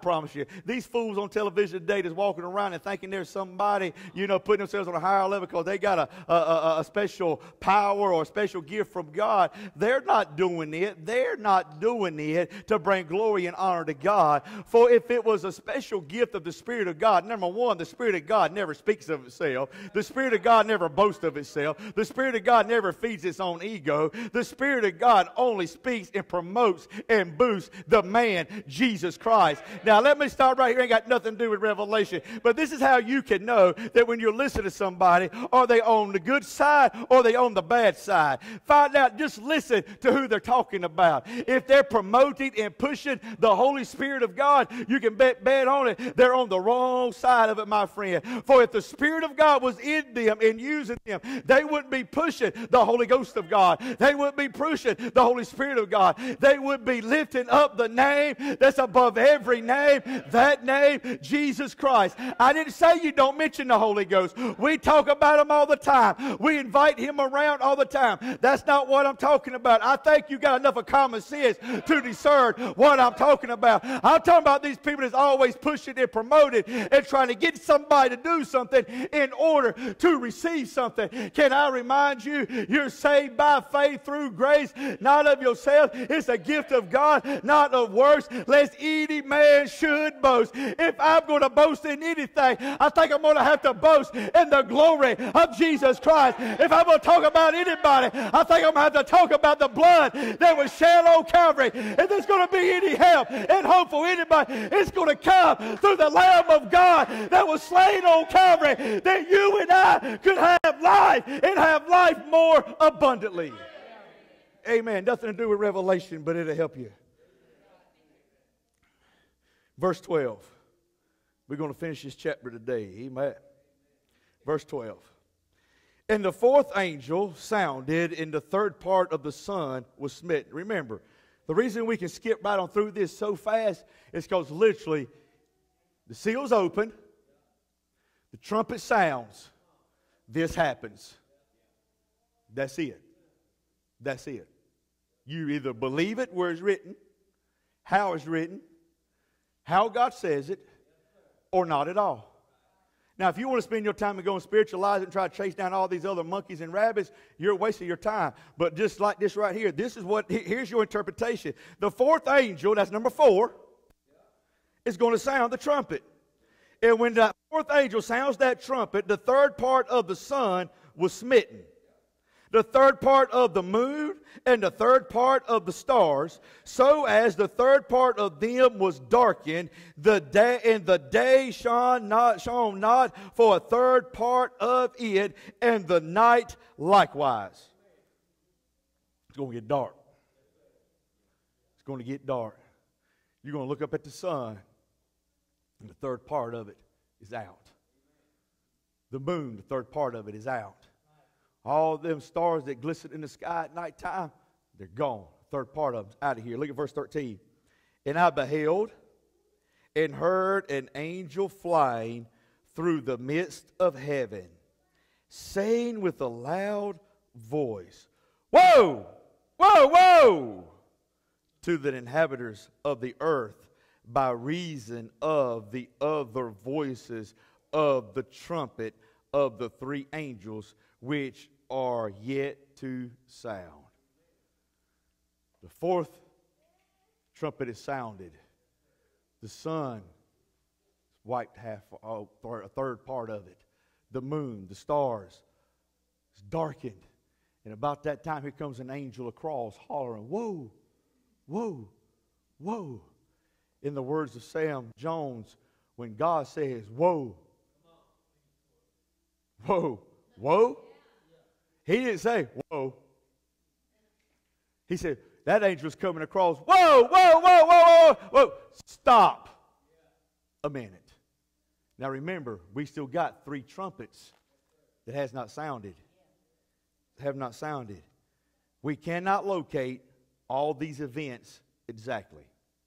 these fools on television today that's walking around and thinking there's somebody, putting themselves on a higher level because they got a special power or a special gift from God. They're not doing it. They're not doing it to bring glory and honor to God. For if it was a special gift of the Spirit of God, number one, the Spirit of God never speaks of itself. The Spirit of God never boasts of itself. The Spirit of God never feeds its own ego. The Spirit of God only speaks and promotes and boosts the man, Jesus Christ. Now, let me start right here. Ain't got nothing to do with Revelation. But this is how you can know that when you're listening to somebody, are they on the good side or are they on the bad side? Find out, just listen to who they're talking about. If they're promoting and pushing the Holy Spirit of God, you can bet on it. They're on the wrong side of it, my friend. For if the Spirit of God was in them and using them, they wouldn't be pushing the Holy Ghost of God. They wouldn't be pushing the Holy Spirit of God. They would be lifting up the name that's above every name, that name, Jesus Christ. I didn't say you don't mention the Holy Ghost. We talk about him all the time. We invite him around all the time. That's not what I'm talking about. I think you got enough of common sense to discern what I'm talking about. I'm talking about these people that's always pushing and promoting and trying to get somebody to do something in order to receive something. Can I remind you, you're saved by faith through grace, not of yourself. It's a gift of God, not of works, lest any man should boast. If I'm going to boast in anything, I think I'm going to have to boast in the glory of Jesus Christ. If I'm going to talk about anybody, I think I'm going to have to talk about the blood that was shed on Calvary. If there's going to be any help and hope for anybody, it's going to come through the Lamb of God that was slain on Calvary, that you and I could have life and have life more abundantly. Amen. Nothing to do with Revelation, but it'll help you. Verse 12. We're going to finish this chapter today. Amen. Verse 12. And the fourth angel sounded, and the third part of the sun was smitten. Remember, the reason we can skip right on through this so fast is because literally the seal's open, the trumpet sounds, this happens. That's it. That's it. You either believe it where it's written, how it's written, how God says it, or not at all. Now, if you want to spend your time and go and spiritualize it and try to chase down all these other monkeys and rabbits, you're wasting your time. But just like this right here, here's your interpretation. The fourth angel, that's number 4, is going to sound the trumpet. And when the fourth angel sounds that trumpet, the third part of the sun was smitten. The third part of the moon and the third part of the stars, so as the third part of them was darkened, the day shone not for a third part of it, and the night likewise. It's going to get dark. It's going to get dark. You're going to look up at the sun, and the third part of it is out. The moon, the third part of it is out. All them stars that glisten in the sky at nighttime, they're gone. Third part of them's out of here. Look at verse 13. And I beheld and heard an angel flying through the midst of heaven, saying with a loud voice, Woe! Woe! Woe! To the inhabitants of the earth, by reason of the other voices of the trumpet of the 3 angels which are yet to sound. The fourth trumpet is sounded. The sun wiped a third part of it. The moon, the stars, it's darkened. And about that time, here comes an angel across, hollering, Woe! Woe! Woe! In the words of Sam Jones, when God says, Woe! Whoa! Whoa! He didn't say, whoa. He said, that angel's coming across. Whoa, whoa, whoa, whoa, whoa, whoa. Stop a minute. Now remember, we still got 3 trumpets that has not sounded. Have not sounded. We cannot locate all these events exactly.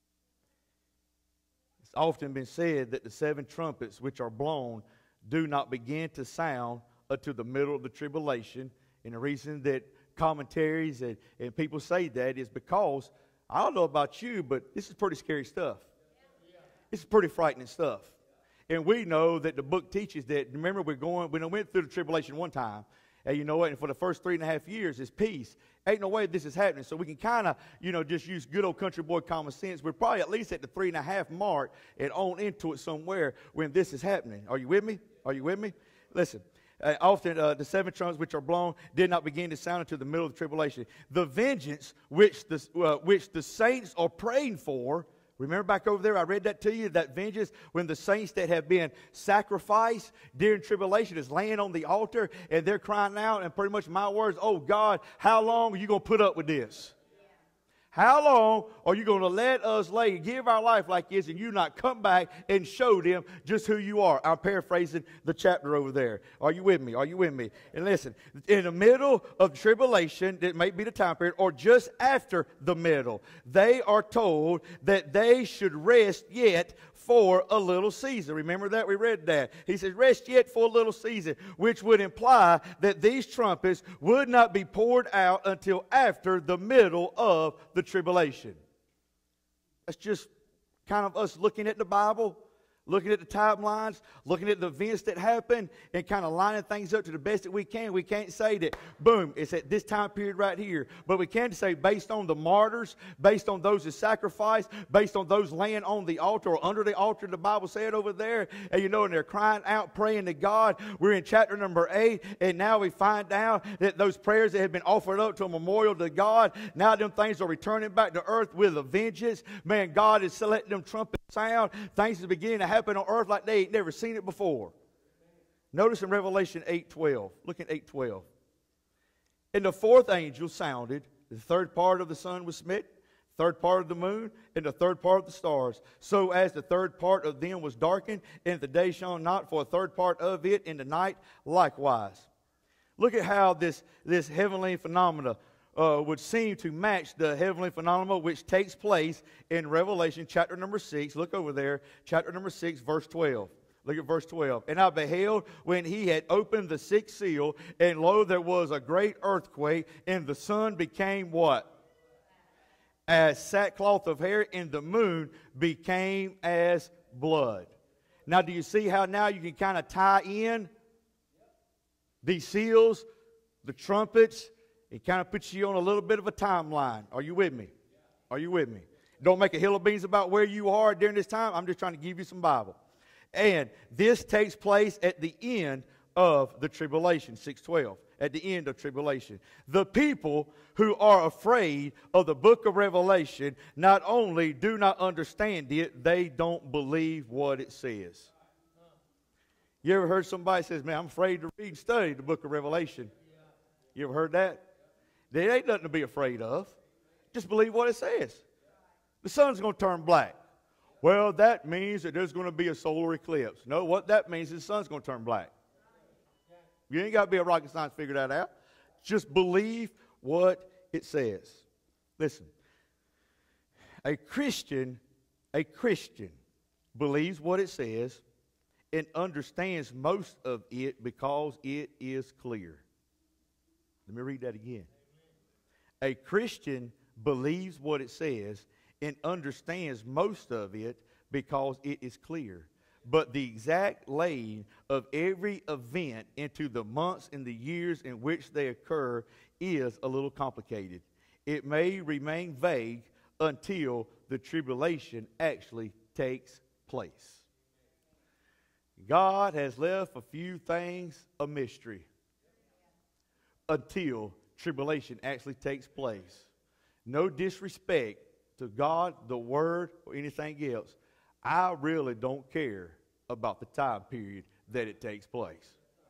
It's often been said that the 7 trumpets which are blown do not begin to sound until the middle of the tribulation. And the reason that commentaries and people say that is because, I don't know about you, but this is pretty scary stuff. This is pretty frightening stuff. And we know that the book teaches that, remember, we went through the tribulation one time, and you know what, and for the first 3.5 years is peace. Ain't no way this is happening. So we can kind of, just use good old country boy common sense. We're probably at least at the 3.5 mark and on into it somewhere when this is happening. Are you with me? Are you with me? Listen. Often the 7 trumpets which are blown did not begin to sound until the middle of the tribulation. The vengeance which the saints are praying for. Remember back over there, I read that to you, that vengeance when the saints that have been sacrificed during tribulation is laying on the altar and they're crying out, and pretty much my words, oh God, how long are you going to put up with this? How long are you going to let us give our life like this and you not come back and show them just who you are? I'm paraphrasing the chapter over there. Are you with me? Are you with me? And listen, in the middle of tribulation, it may be the time period, or just after the middle, they are told that they should rest yet for a little season. Remember that? We read that. He says, rest yet for a little season, which would imply that these trumpets would not be poured out until after the middle of the tribulation. That's just kind of us looking at the Bible, looking at the timelines, looking at the events that happen, and kind of lining things up to the best that we can. We can't say that, boom, it's at this time period right here. But we can say based on the martyrs, based on those that sacrificed, based on those laying on the altar or under the altar, the Bible said over there, and and they're crying out, praying to God. We're in chapter number 8, and now we find out that those prayers that had been offered up to a memorial to God, now them things are returning back to earth with a vengeance. Man, God is letting them trumpets sound. Things are beginning to happen on earth like they ain't never seen it before. Notice in Revelation 8:12. Look at 8:12. And the 4th angel sounded. The 3rd part of the sun was smitten, 3rd part of the moon, and the 3rd part of the stars. So as the 3rd part of them was darkened, and the day shone not for a 3rd part of it, in the night likewise. Look at how this heavenly phenomena would seem to match the heavenly phenomenon which takes place in Revelation chapter number 6. Look over there, chapter number 6, verse 12. Look at verse 12. And I beheld when he had opened the 6th seal, and lo, there was a great earthquake, and the sun became what? As sackcloth of hair, and the moon became as blood. Now, do you see how now you can kind of tie in these seals, the trumpets? It kind of puts you on a little bit of a timeline. Are you with me? Are you with me? Don't make a hill of beans about where you are during this time. I'm just trying to give you some Bible. And this takes place at the end of the tribulation, 6:12. At the end of tribulation. The people who are afraid of the book of Revelation not only do not understand it, they don't believe what it says. You ever heard somebody says, man, I'm afraid to read and study the book of Revelation? You ever heard that? There ain't nothing to be afraid of. Just believe what it says. The sun's going to turn black. Well, that means that there's going to be a solar eclipse. No, what that means is the sun's going to turn black. You ain't got to be a rocket science to figure that out. Just believe what it says. Listen, a Christian believes what it says and understands most of it because it is clear. Let me read that again. A Christian believes what it says and understands most of it because it is clear. But the exact laying of every event into the months and the years in which they occur is a little complicated. It may remain vague until the tribulation actually takes place. God has left a few things a mystery until tribulation actually takes place. No disrespect to God, the Word, or anything else. I really don't care about the time period that it takes place.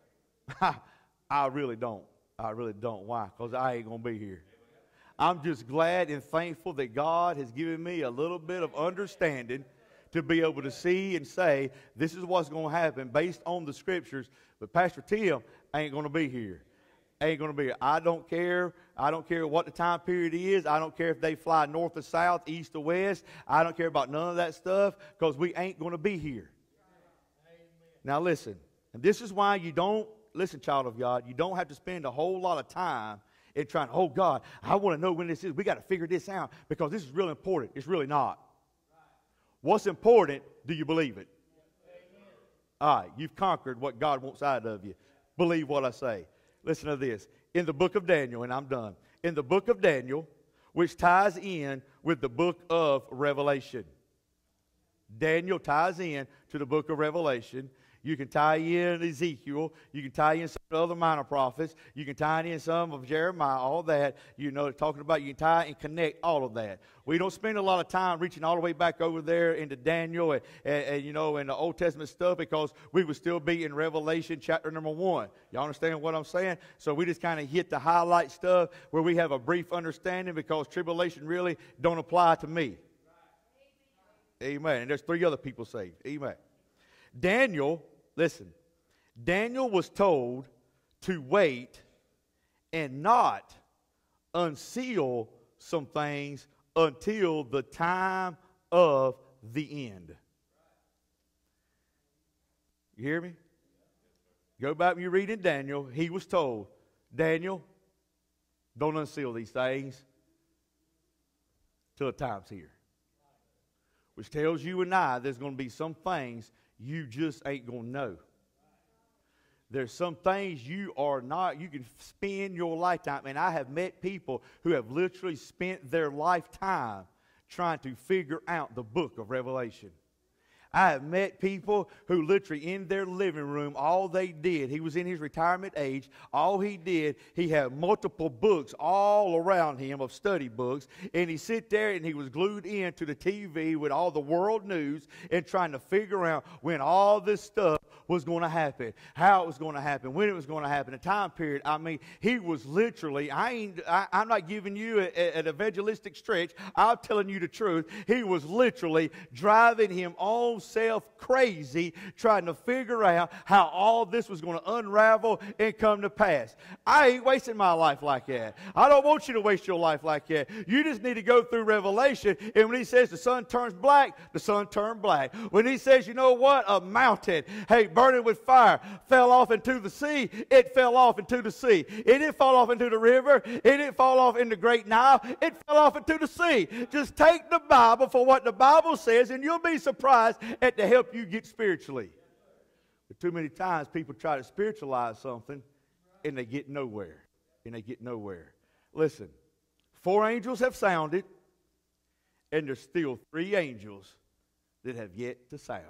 I really don't. I really don't. Why? Because I ain't going to be here. I'm just glad and thankful that God has given me a little bit of understanding to be able to see and say, this is what's going to happen based on the Scriptures. But Pastor Tim ain't going to be here. Ain't going to be. I don't care. I don't care what the time period is. I don't care if they fly north or south, east or west. I don't care about none of that stuff because we ain't going to be here. Now listen, and this is why you don't, listen, child of God, you don't have to spend a whole lot of time in trying, oh God, I want to know when this is. We got to figure this out because this is really important. It's really not. What's important, do you believe it? All right, you've conquered what God wants out of you. Believe what I say. Listen to this. In the book of Daniel, and I'm done. In the book of Daniel, which ties in with the book of Revelation. Daniel ties in to the book of Revelation. You can tie in Ezekiel. You can tie in some of the other minor prophets. You can tie in some of Jeremiah, all that. You know, talking about, you can tie and connect all of that. We don't spend a lot of time reaching all the way back over there into Daniel and you know, and the Old Testament stuff because we would still be in Revelation chapter number 1. Y'all understand what I'm saying? So we just kind of hit the highlight stuff where we have a brief understanding because tribulation really don't apply to me. Amen. And there's 3 other people saved. Amen. Daniel, listen, Daniel was told to wait and not unseal some things until the time of the end. You hear me? Go back and you read in Daniel. He was told, Daniel, don't unseal these things till the time's here. Which tells you and I there's going to be some things you just ain't going to know. There's some things you can spend your lifetime. And I have met people who have literally spent their lifetime trying to figure out the book of Revelation. I have met people who literally in their living room, all they did, he was in his retirement age, all he did, he had multiple books all around him of study books, and he sit there and he was glued into the TV with all the world news and trying to figure out when all this stuff was going to happen, how it was going to happen, when it was going to happen, the time period. I mean, he was literally, I'm not giving you an evangelistic stretch, I'm telling you the truth, he was literally driving him on himself crazy trying to figure out how all this was going to unravel and come to pass. I ain't wasting my life like that. I don't want you to waste your life like that. You just need to go through Revelation, and when he says the sun turns black, the sun turned black. When he says, you know what, a mountain, hey, burning with fire, fell off into the sea, it fell off into the sea. It didn't fall off into the river. It didn't fall off in the great Nile. It fell off into the sea. Just take the Bible for what the Bible says, and you'll be surprised at the help you get spiritually. But too many times people try to spiritualize something and they get nowhere. Listen, 4 angels have sounded, and there's still 3 angels that have yet to sound.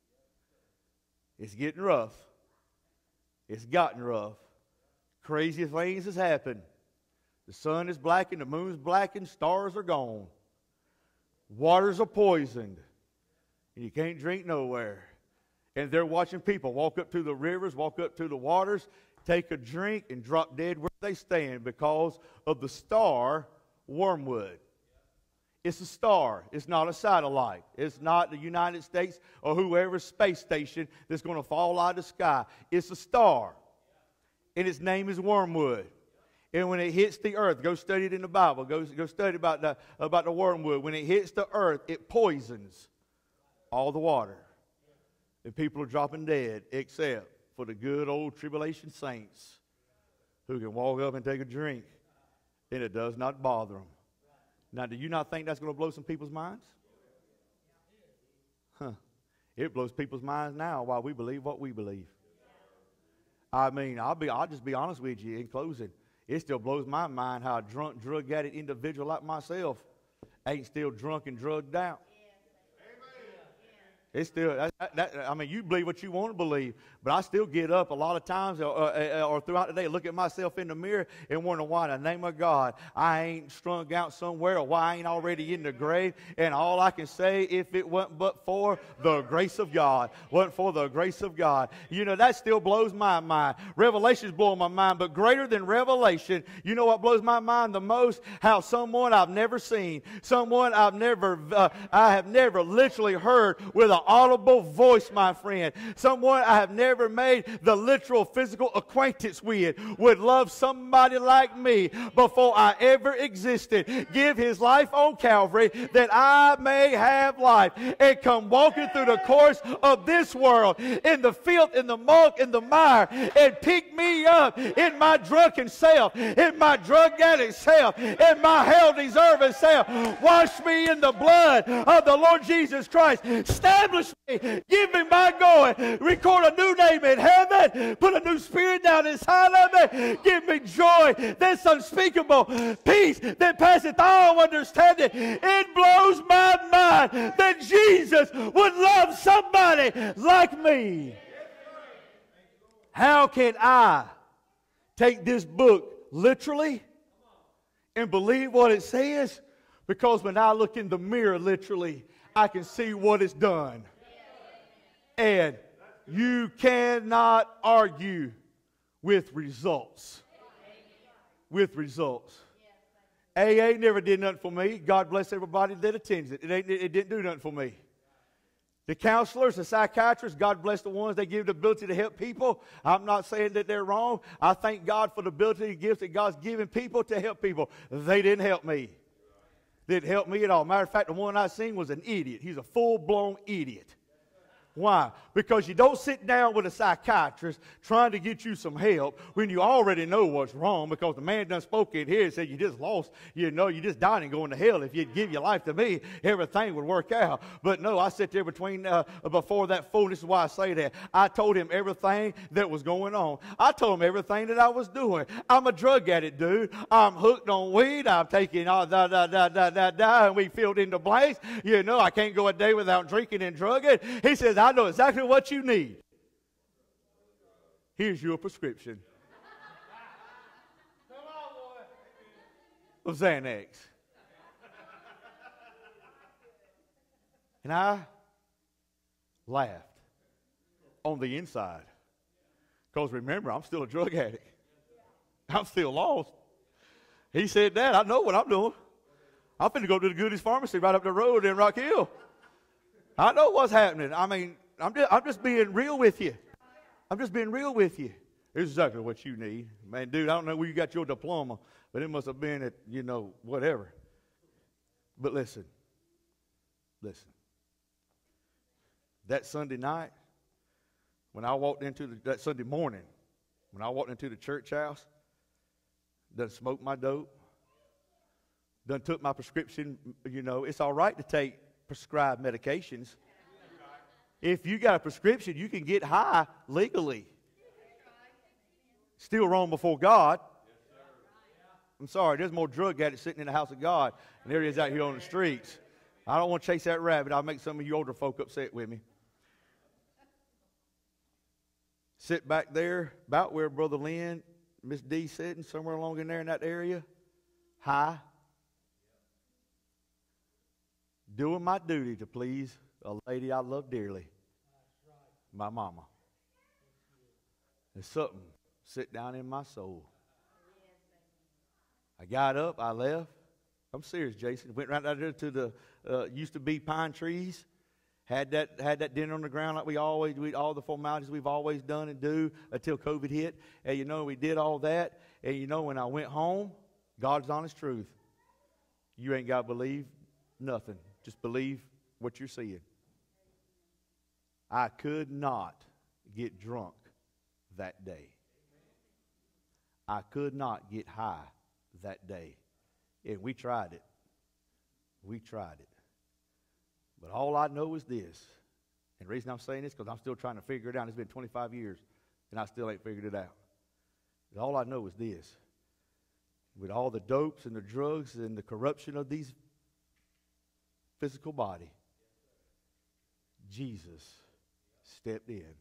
It's getting rough. It's gotten rough. Crazy things has happened. The sun is blackened, the moon's blackened, stars are gone. Waters are poisoned. And you can't drink nowhere. And they're watching people walk up to the rivers, walk up to the waters, take a drink, and drop dead where they stand because of the star wormwood. It's a star. It's not a satellite. It's not the United States or whoever's space station that's going to fall out of the sky. It's a star. And its name is wormwood. And when it hits the earth, go study it in the Bible. Go study about the wormwood. When it hits the earth, it poisons all the water. And people are dropping dead except for the good old tribulation saints who can walk up and take a drink and it does not bother them. Now, do you not think that's going to blow some people's minds? It blows people's minds now while we believe what we believe. I mean, I'll just be honest with you in closing. It still blows my mind how a drunk, drug-addicted individual like myself ain't still drunk and drugged out. It's still, I mean, you believe what you want to believe, but I still get up a lot of times or throughout the day, look at myself in the mirror and wonder why, in the name of God, I ain't strung out somewhere or why I ain't already in the grave. And all I can say, if it wasn't but for the grace of God, wasn't for the grace of God. You know, that still blows my mind. Revelation's blowing my mind, but greater than Revelation, you know what blows my mind the most? How someone I've never seen, someone I have never literally heard with an an audible voice, my friend. Someone I have never made the literal physical acquaintance with would love somebody like me before I ever existed. Give his life on Calvary that I may have life, and come walking through the course of this world in the filth, in the muck, in the mire, and pick me up in my drunken self, in my drug addict self, in my hell-deserving self. Wash me in the blood of the Lord Jesus Christ. Establish me. Give me my going. Record a new name in heaven. Put a new spirit down inside of me. Give me joy that's unspeakable. Peace that passeth all understanding. It blows my mind that Jesus would love somebody like me. How can I take this book literally and believe what it says? Because when I look in the mirror literally, I can see what it's done. And you cannot argue with results. With results. AA never did nothing for me. God bless everybody that attends it. It didn't do nothing for me. The counselors, the psychiatrists, God bless the ones that give the ability to help people. I'm not saying that they're wrong. I thank God for the ability and gifts that God's given people to help people. They didn't help me. Didn't help me at all. Matter of fact, the one I seen was an idiot. He's a full-blown idiot. Why? Because you don't sit down with a psychiatrist trying to get you some help when you already know what's wrong, because the man done spoke in here and said you just lost, you just died and going to hell. If you'd give your life to me, everything would work out. But no, I sit there before that fool. This is why I say that. I told him everything that was going on. I told him everything that I was doing. I'm a drug addict, dude. I'm hooked on weed. I'm taking and we filled in the blanks. I can't go a day without drinking and drugging. He says, I know exactly what you need. Here's your prescription of Xanax. And I laughed on the inside. Because remember, I'm still a drug addict. I'm still lost. He said that. I know what I'm doing. I'm finna go to the Goodies Pharmacy right up the road in Rock Hill. I know what's happening. I mean, I'm just being real with you. I'm just being real with you. It's exactly what you need. Man, dude, I don't know where you got your diploma, but it must have been at, whatever. But listen. That Sunday night, that Sunday morning, when I walked into the church house, done smoked my dope, done took my prescription. It's all right to take prescribed medications. If you got a prescription, you can get high legally. Still wrong before God. I'm sorry, there's more drug addicts sitting in the house of God than there is out here on the streets. I don't want to chase that rabbit. I'll make some of you older folk upset with me. Sit back there, about where Brother Lynn, Miss D sitting, somewhere along in there in that area, high. Doing my duty to please a lady I love dearly, my mama. There's something sit down in my soul. I got up, I left. I'm serious, Jason. Went right out there to the used to be pine trees. Had that dinner on the ground like we all the formalities we've always done and do until COVID hit. And we did all that. And when I went home, God's honest truth. You ain't got to believe nothing. Just believe what you're seeing. I could not get drunk that day. I could not get high that day. And we tried it. But all I know is this. And the reason I'm saying this is because I'm still trying to figure it out. It's been 25 years, and I still ain't figured it out. But all I know is this. With all the dopes and the drugs and the corruption of these physical body, Jesus stepped in.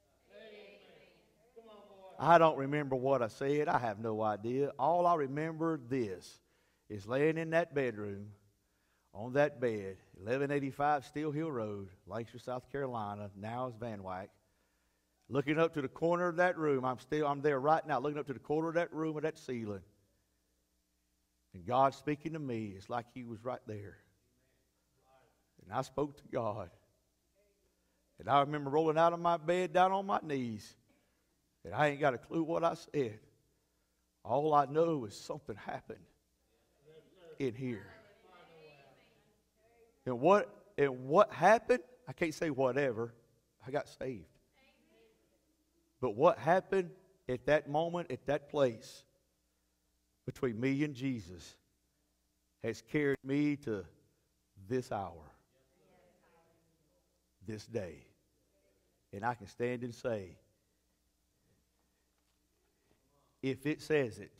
I don't remember what I said. I have no idea. All I remember this is laying in that bedroom, on that bed, 1185 Steel Hill Road, Lancaster, South Carolina, now is Van Wyck, looking up to the corner of that room. I'm there right now, looking up to the corner of that room with that ceiling. And God speaking to me, it's like He was right there. And I spoke to God. And I remember rolling out of my bed down on my knees. And I ain't got a clue what I said. All I know is something happened in here. And what happened? I can't say whatever. I got saved. But what happened at that moment, at that place, between me and Jesus, has carried me to this hour, this day. And I can stand and say, if it says it,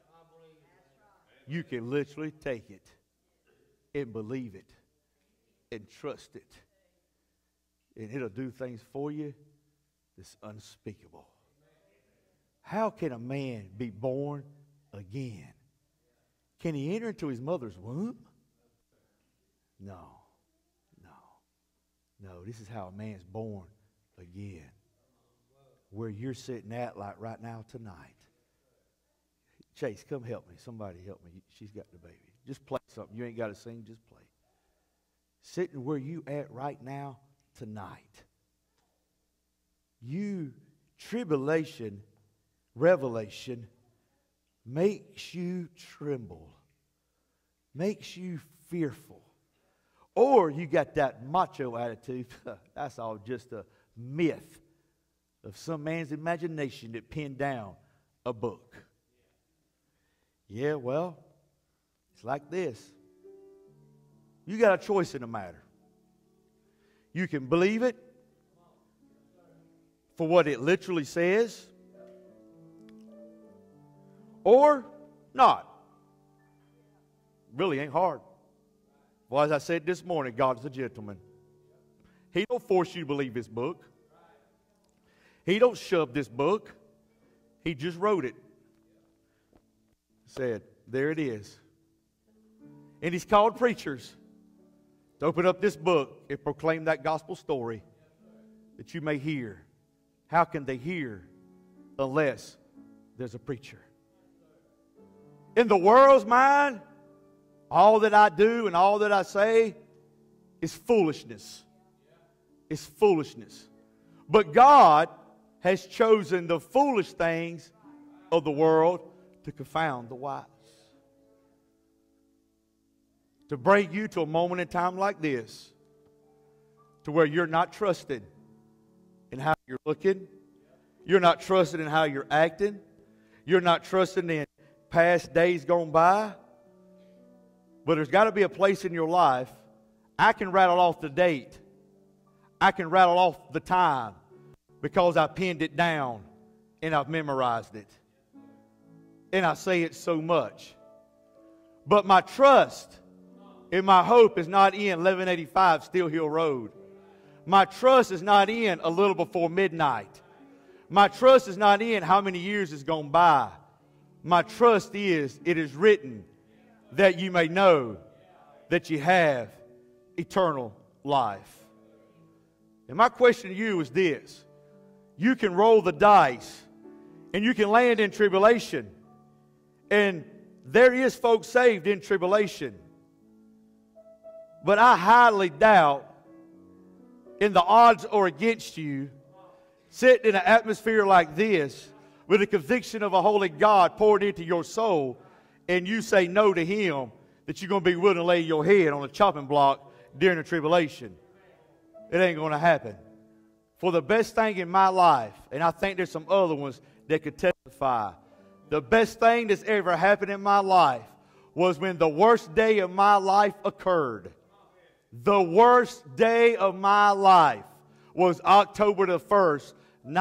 you can literally take it and believe it and trust it. And it'll do things for you that's unspeakable. How can a man be born again? Can he enter into his mother's womb? No. This is how a man's born again. Where you're sitting at like right now tonight. Chase, come help me. Somebody help me. She's got the baby. Just play something. You ain't got to sing. Just play. Sitting where you at right now tonight. You, tribulation, revelation, makes you tremble. Makes you fearful. Or you got that macho attitude. That's all just a myth of some man's imagination that penned down a book. Yeah, well, it's like this. You got a choice in the matter. You can believe it for what it literally says, or not. Really ain't hard. Well, as I said this morning, God is a gentleman. He don't force you to believe His book. He don't shove this book. He just wrote it. Said, there it is. And He's called preachers to open up this book and proclaim that gospel story that you may hear. How can they hear unless there's a preacher? In the world's mind, all that I do and all that I say is foolishness. It's foolishness. But God has chosen the foolish things of the world to confound the wise. To bring you to a moment in time like this, to where you're not trusted in how you're looking. You're not trusted in how you're acting. You're not trusted in past days gone by. But there's got to be a place in your life. I can rattle off the date. I can rattle off the time because I pinned it down and I've memorized it. And I say it so much. But my trust and my hope is not in 1185 Still Hill Road. My trust is not in a little before midnight. My trust is not in how many years has gone by. My trust is, it is written that you may know that you have eternal life. And my question to you is this. You can roll the dice and you can land in tribulation. And there is folks saved in tribulation. But I highly doubt, and the odds are against you, sitting in an atmosphere like this with the conviction of a holy God poured into your soul, and you say no to Him, that you're going to be willing to lay your head on a chopping block during the tribulation. It ain't going to happen. For the best thing in my life, and I think there's some other ones that could testify, the best thing that's ever happened in my life was when the worst day of my life occurred. The worst day of my life was October the 1st,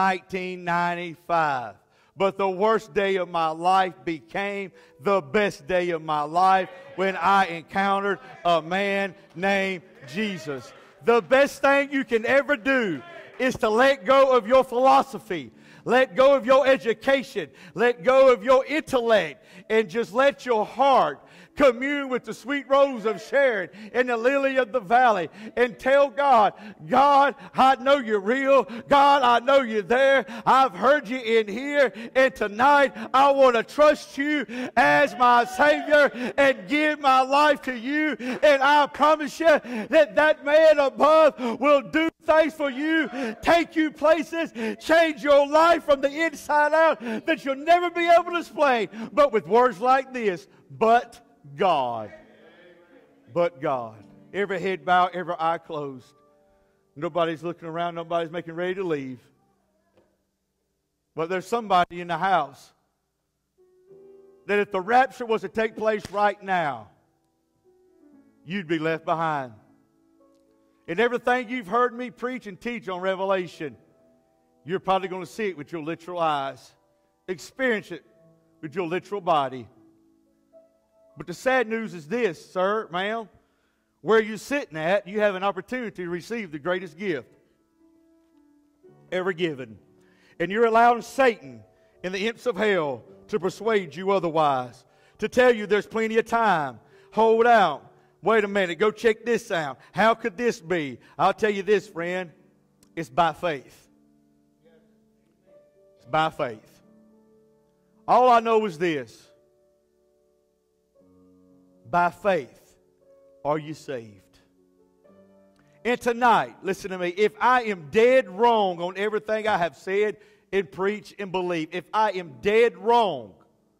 1995. But the worst day of my life became the best day of my life when I encountered a man named Jesus. The best thing you can ever do is to let go of your philosophy. Let go of your education. Let go of your intellect. And just let your heart Commune with the sweet rose of Sharon and the lily of the valley and tell God, God, I know you're real. God, I know you're there. I've heard you in here. And tonight I want to trust you as my Savior and give my life to you. And I promise you that that man above will do things for you, take you places, change your life from the inside out that you'll never be able to explain. But with words like this, but God. But God. Every head bowed, every eye closed. Nobody's looking around, nobody's making ready to leave. But there's somebody in the house that if the rapture was to take place right now, you'd be left behind. And everything you've heard me preach and teach on Revelation, you're probably going to see it with your literal eyes, experience it with your literal body. But the sad news is this, sir, ma'am, where you're sitting at, you have an opportunity to receive the greatest gift ever given. And you're allowing Satan and the imps of hell to persuade you otherwise, to tell you there's plenty of time. Hold out. Wait a minute, go check this out. How could this be? I'll tell you this, friend. It's by faith. It's by faith. All I know is this. By faith are you saved. And tonight, listen to me, if I am dead wrong on everything I have said and preached and believed, if I am dead wrong,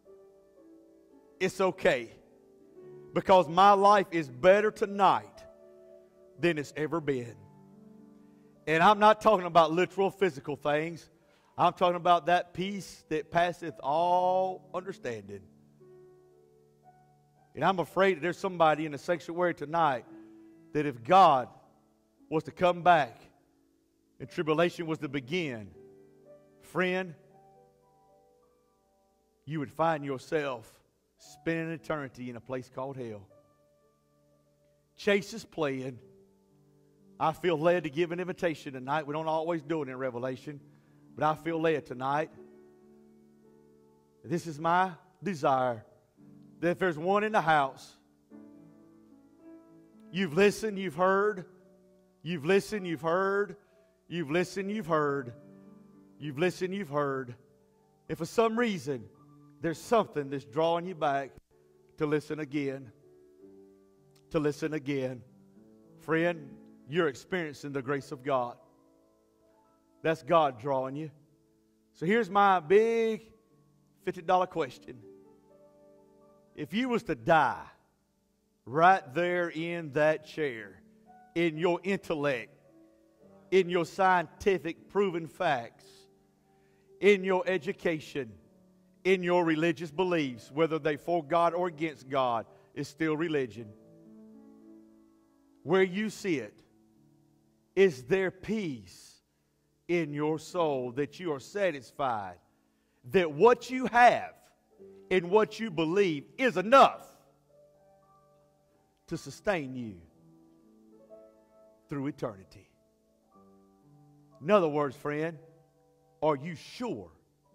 it's okay. Because my life is better tonight than it's ever been. And I'm not talking about literal physical things. I'm talking about that peace that passeth all understanding. And I'm afraid that there's somebody in the sanctuary tonight that if God was to come back and tribulation was to begin, friend, you would find yourself spending eternity in a place called hell. Chase is playing. I feel led to give an invitation tonight. We don't always do it in Revelation, but I feel led tonight. This is my desire, that if there's one in the house, you've listened, you've heard, you've listened, you've heard, you've listened, you've heard, you've listened, you've heard. If for some reason there's something that's drawing you back to listen again, to listen again, friend, you're experiencing the grace of God. That's God drawing you. So here's my big $50 question. If you was to die right there in that chair, in your intellect, in your scientific proven facts, in your education, in your religious beliefs, whether they for God or against God, is still religion. Where you see it, is there peace in your soul that you are satisfied that what you have and what you believe is enough to sustain you through eternity? In other words, friend, are you sure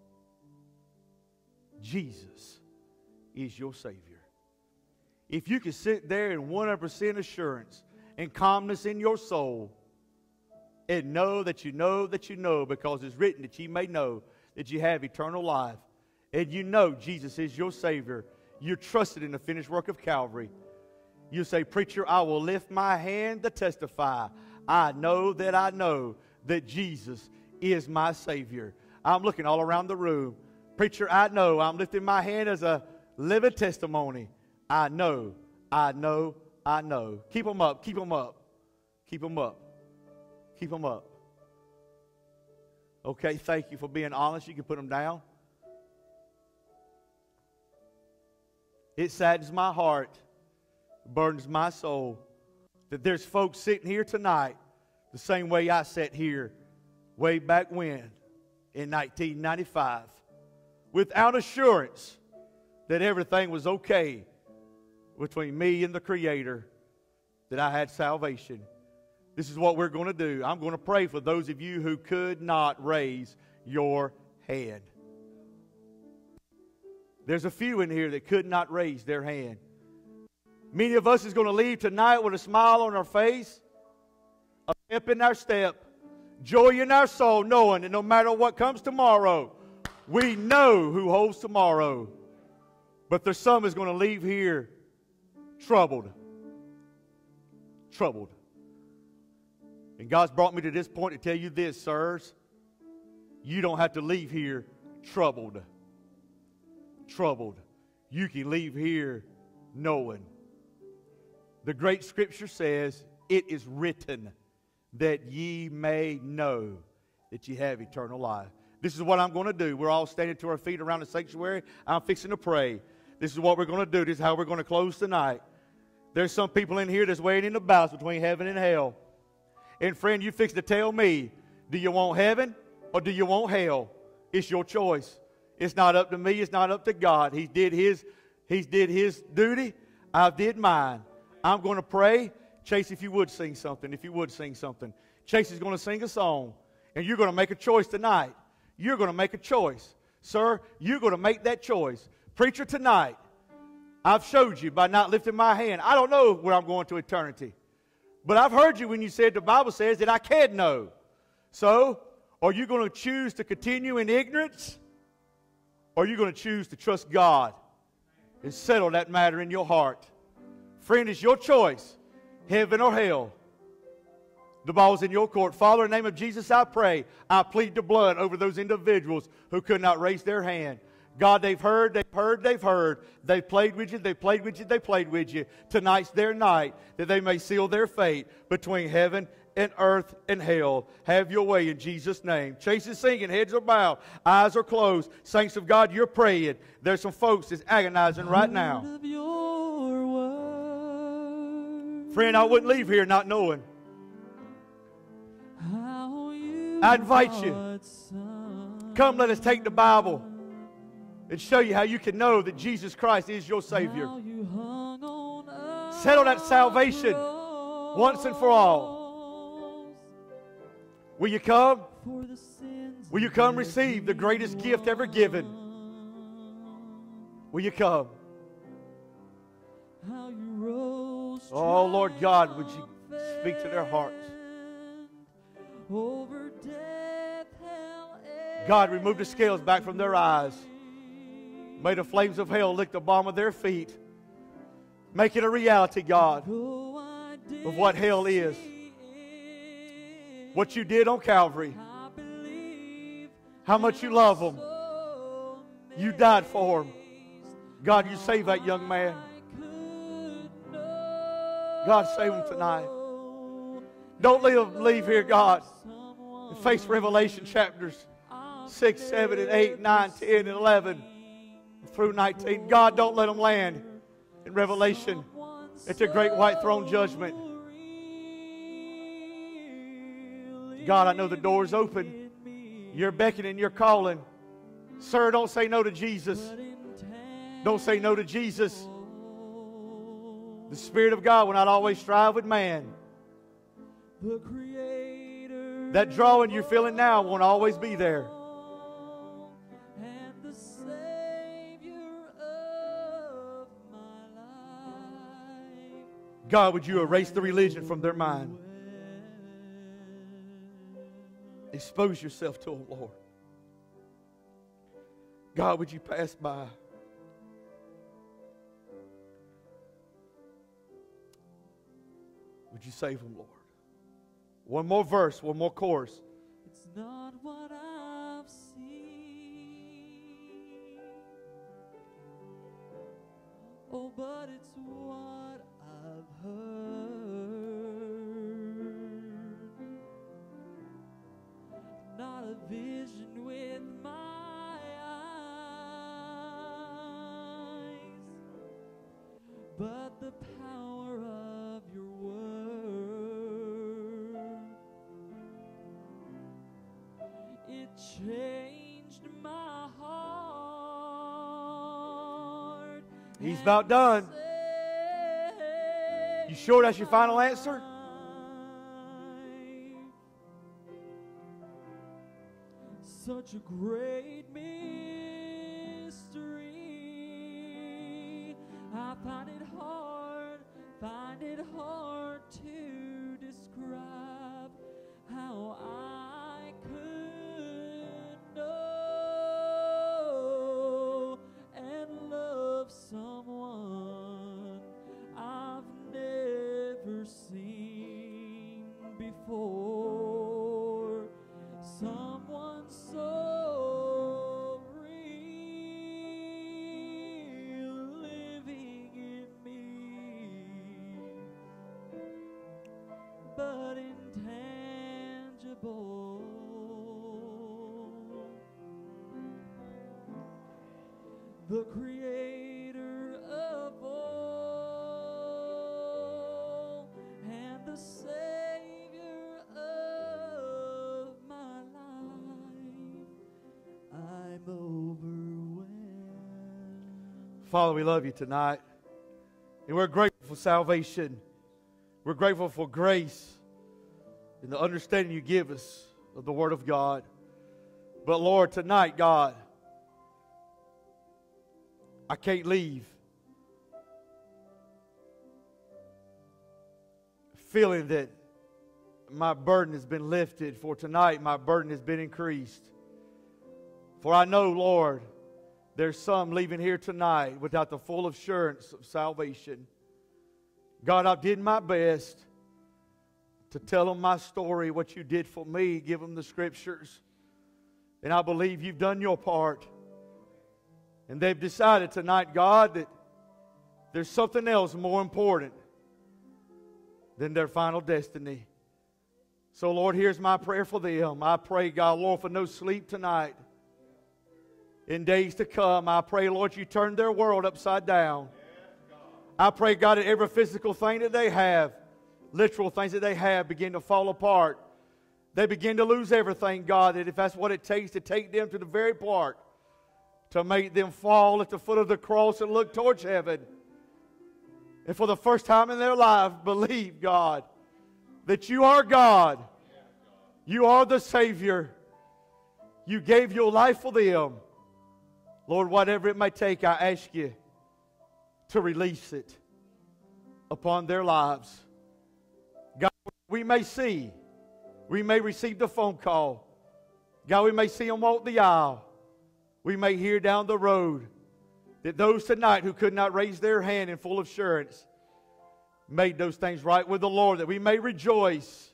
Jesus is your Savior? If you can sit there in 100% assurance and calmness in your soul and know that you know that you know, because it's written that you may know that you have eternal life, and you know Jesus is your Savior, you're trusted in the finished work of Calvary, you say, preacher, I will lift my hand to testify. I know that Jesus is my Savior. I'm looking all around the room. Preacher, I know. I'm lifting my hand as a living testimony. I know. Keep them up, keep them up, keep them up, keep them up. Okay, thank you for being honest. You can put them down. It saddens my heart, burdens my soul, that there's folks sitting here tonight the same way I sat here way back when in 1995, without assurance that everything was okay between me and the Creator, that I had salvation. This is what we're going to do. I'm going to pray for those of you who could not raise your hand. There's a few in here that could not raise their hand. Many of us is going to leave tonight with a smile on our face, a pep in our step, joy in our soul, knowing that no matter what comes tomorrow, we know who holds tomorrow. But there's some is going to leave here troubled. Troubled. And God's brought me to this point to tell you this, sirs. You don't have to leave here troubled. Troubled. You can leave here knowing. The great scripture says, it is written that ye may know that ye have eternal life. This is what I'm going to do. We're all standing to our feet around the sanctuary. I'm fixing to pray. This is what we're going to do. This is how we're going to close tonight. There's some people in here that's waiting in the balance between heaven and hell. And friend, you fix to tell me, do you want heaven or do you want hell? It's your choice. It's not up to me. It's not up to God. He did his duty. I did mine. I'm going to pray. Chase, if you would sing something. If you would sing something. Chase is going to sing a song. And you're going to make a choice tonight. You're going to make a choice. Sir, you're going to make that choice. Preacher, tonight, I've showed you by not lifting my hand. I don't know where I'm going to eternity. But I've heard you when you said the Bible says that I can know. So, are you going to choose to continue in ignorance? Or are you going to choose to trust God and settle that matter in your heart? Friend, it's your choice, heaven or hell. The ball's in your court. Father, in the name of Jesus, I pray. I plead the blood over those individuals who could not raise their hand. God, they've heard. They've played with you. They played with you. Tonight's their night that they may seal their fate between heaven and earth and hell. Have your way in Jesus' name. Chase is singing. Heads are bowed. Eyes are closed. Saints of God, you're praying. There's some folks that's agonizing right now. Friend, I wouldn't leave here not knowing. I invite you. Come, let us take the Bible and show you how you can know that Jesus Christ is your Savior. Settle that salvation once and for all. Will you come? Will you come receive the greatest gift ever given? Will you come? Oh, Lord God, would you speak to their hearts? God, remove the scales back from their eyes. May the flames of hell lick the bottom of their feet. Make it a reality, God, of what hell is. What you did on Calvary. How much you love them. You died for them. God, you save that young man. God, save him tonight. Don't leave here, God, and face Revelation chapters 6, 7, and 8, 9, 10, and 11 through 19. God, don't let them land in Revelation at the great white throne judgment. God, I know the door's open. You're beckoning, you're calling. Sir, don't say no to Jesus. Don't say no to Jesus. The Spirit of God will not always strive with man. That drawing you're feeling now won't always be there. God, would you erase the religion from their mind? Expose yourself to them, Lord. God, would you pass by? Would you save them, Lord? One more verse, one more chorus. It's not what I've seen. Oh, but it's what I've heard. Not a vision with my eyes, but the power of your word. It changed my heart. He's about done. You sure that's your final answer? Such a great mystery. I find it hard find it hard to describe how I could know and love someone I've never seen before. Someone so real living in me, but intangible. The creator of all and the savior of my life, I'm overwhelmed. Father, we love you tonight. And we're grateful for salvation. We're grateful for grace and the understanding you give us of the Word of God. But Lord, tonight, God, I can't leave feeling that my burden has been lifted. For tonight, my burden has been increased. For I know, Lord, there's some leaving here tonight without the full assurance of salvation. God, I did my best to tell them my story, what you did for me, give them the scriptures. And I believe you've done your part. And they've decided tonight, God, that there's something else more important than their final destiny. So, Lord, here's my prayer for them. I pray, God, Lord, for no sleep tonight. In days to come, I pray, Lord, you turn their world upside down. I pray, God, that every physical thing that they have, literal things that they have, begin to fall apart. They begin to lose everything, God, that if that's what it takes to take them to the very part, to make them fall at the foot of the cross and look towards heaven. And for the first time in their life, believe, God, that you are God. You are the Savior. You gave your life for them. Lord, whatever it may take, I ask you to release it upon their lives. God, we may see, we may receive the phone call. God, we may see them walk the aisle. We may hear down the road that those tonight who could not raise their hand in full assurance made those things right with the Lord, that we may rejoice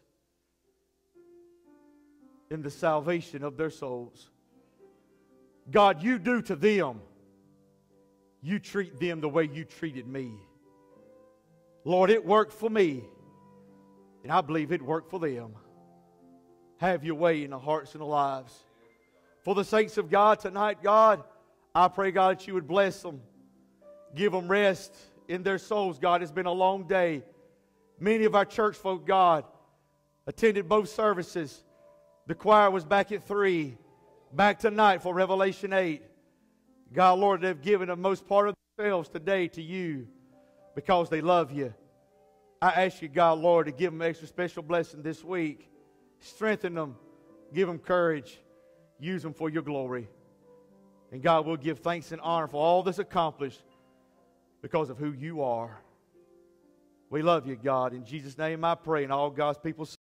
in the salvation of their souls. God, you do to them, you treat them the way you treated me. Lord, it worked for me, and I believe it worked for them. Have your way in the hearts and the lives. For the saints of God tonight, God, I pray, God, that you would bless them. Give them rest in their souls, God. It's been a long day. Many of our church folk, God, attended both services. The choir was back at 3, back tonight for Revelation 8. God, Lord, they've given the most part of themselves today to you because they love you. I ask you, God, Lord, to give them extra special blessing this week. Strengthen them. Give them courage. Use them for your glory. And God, we'll give thanks and honor for all that's accomplished because of who you are. We love you, God. In Jesus' name I pray, and all God's people say,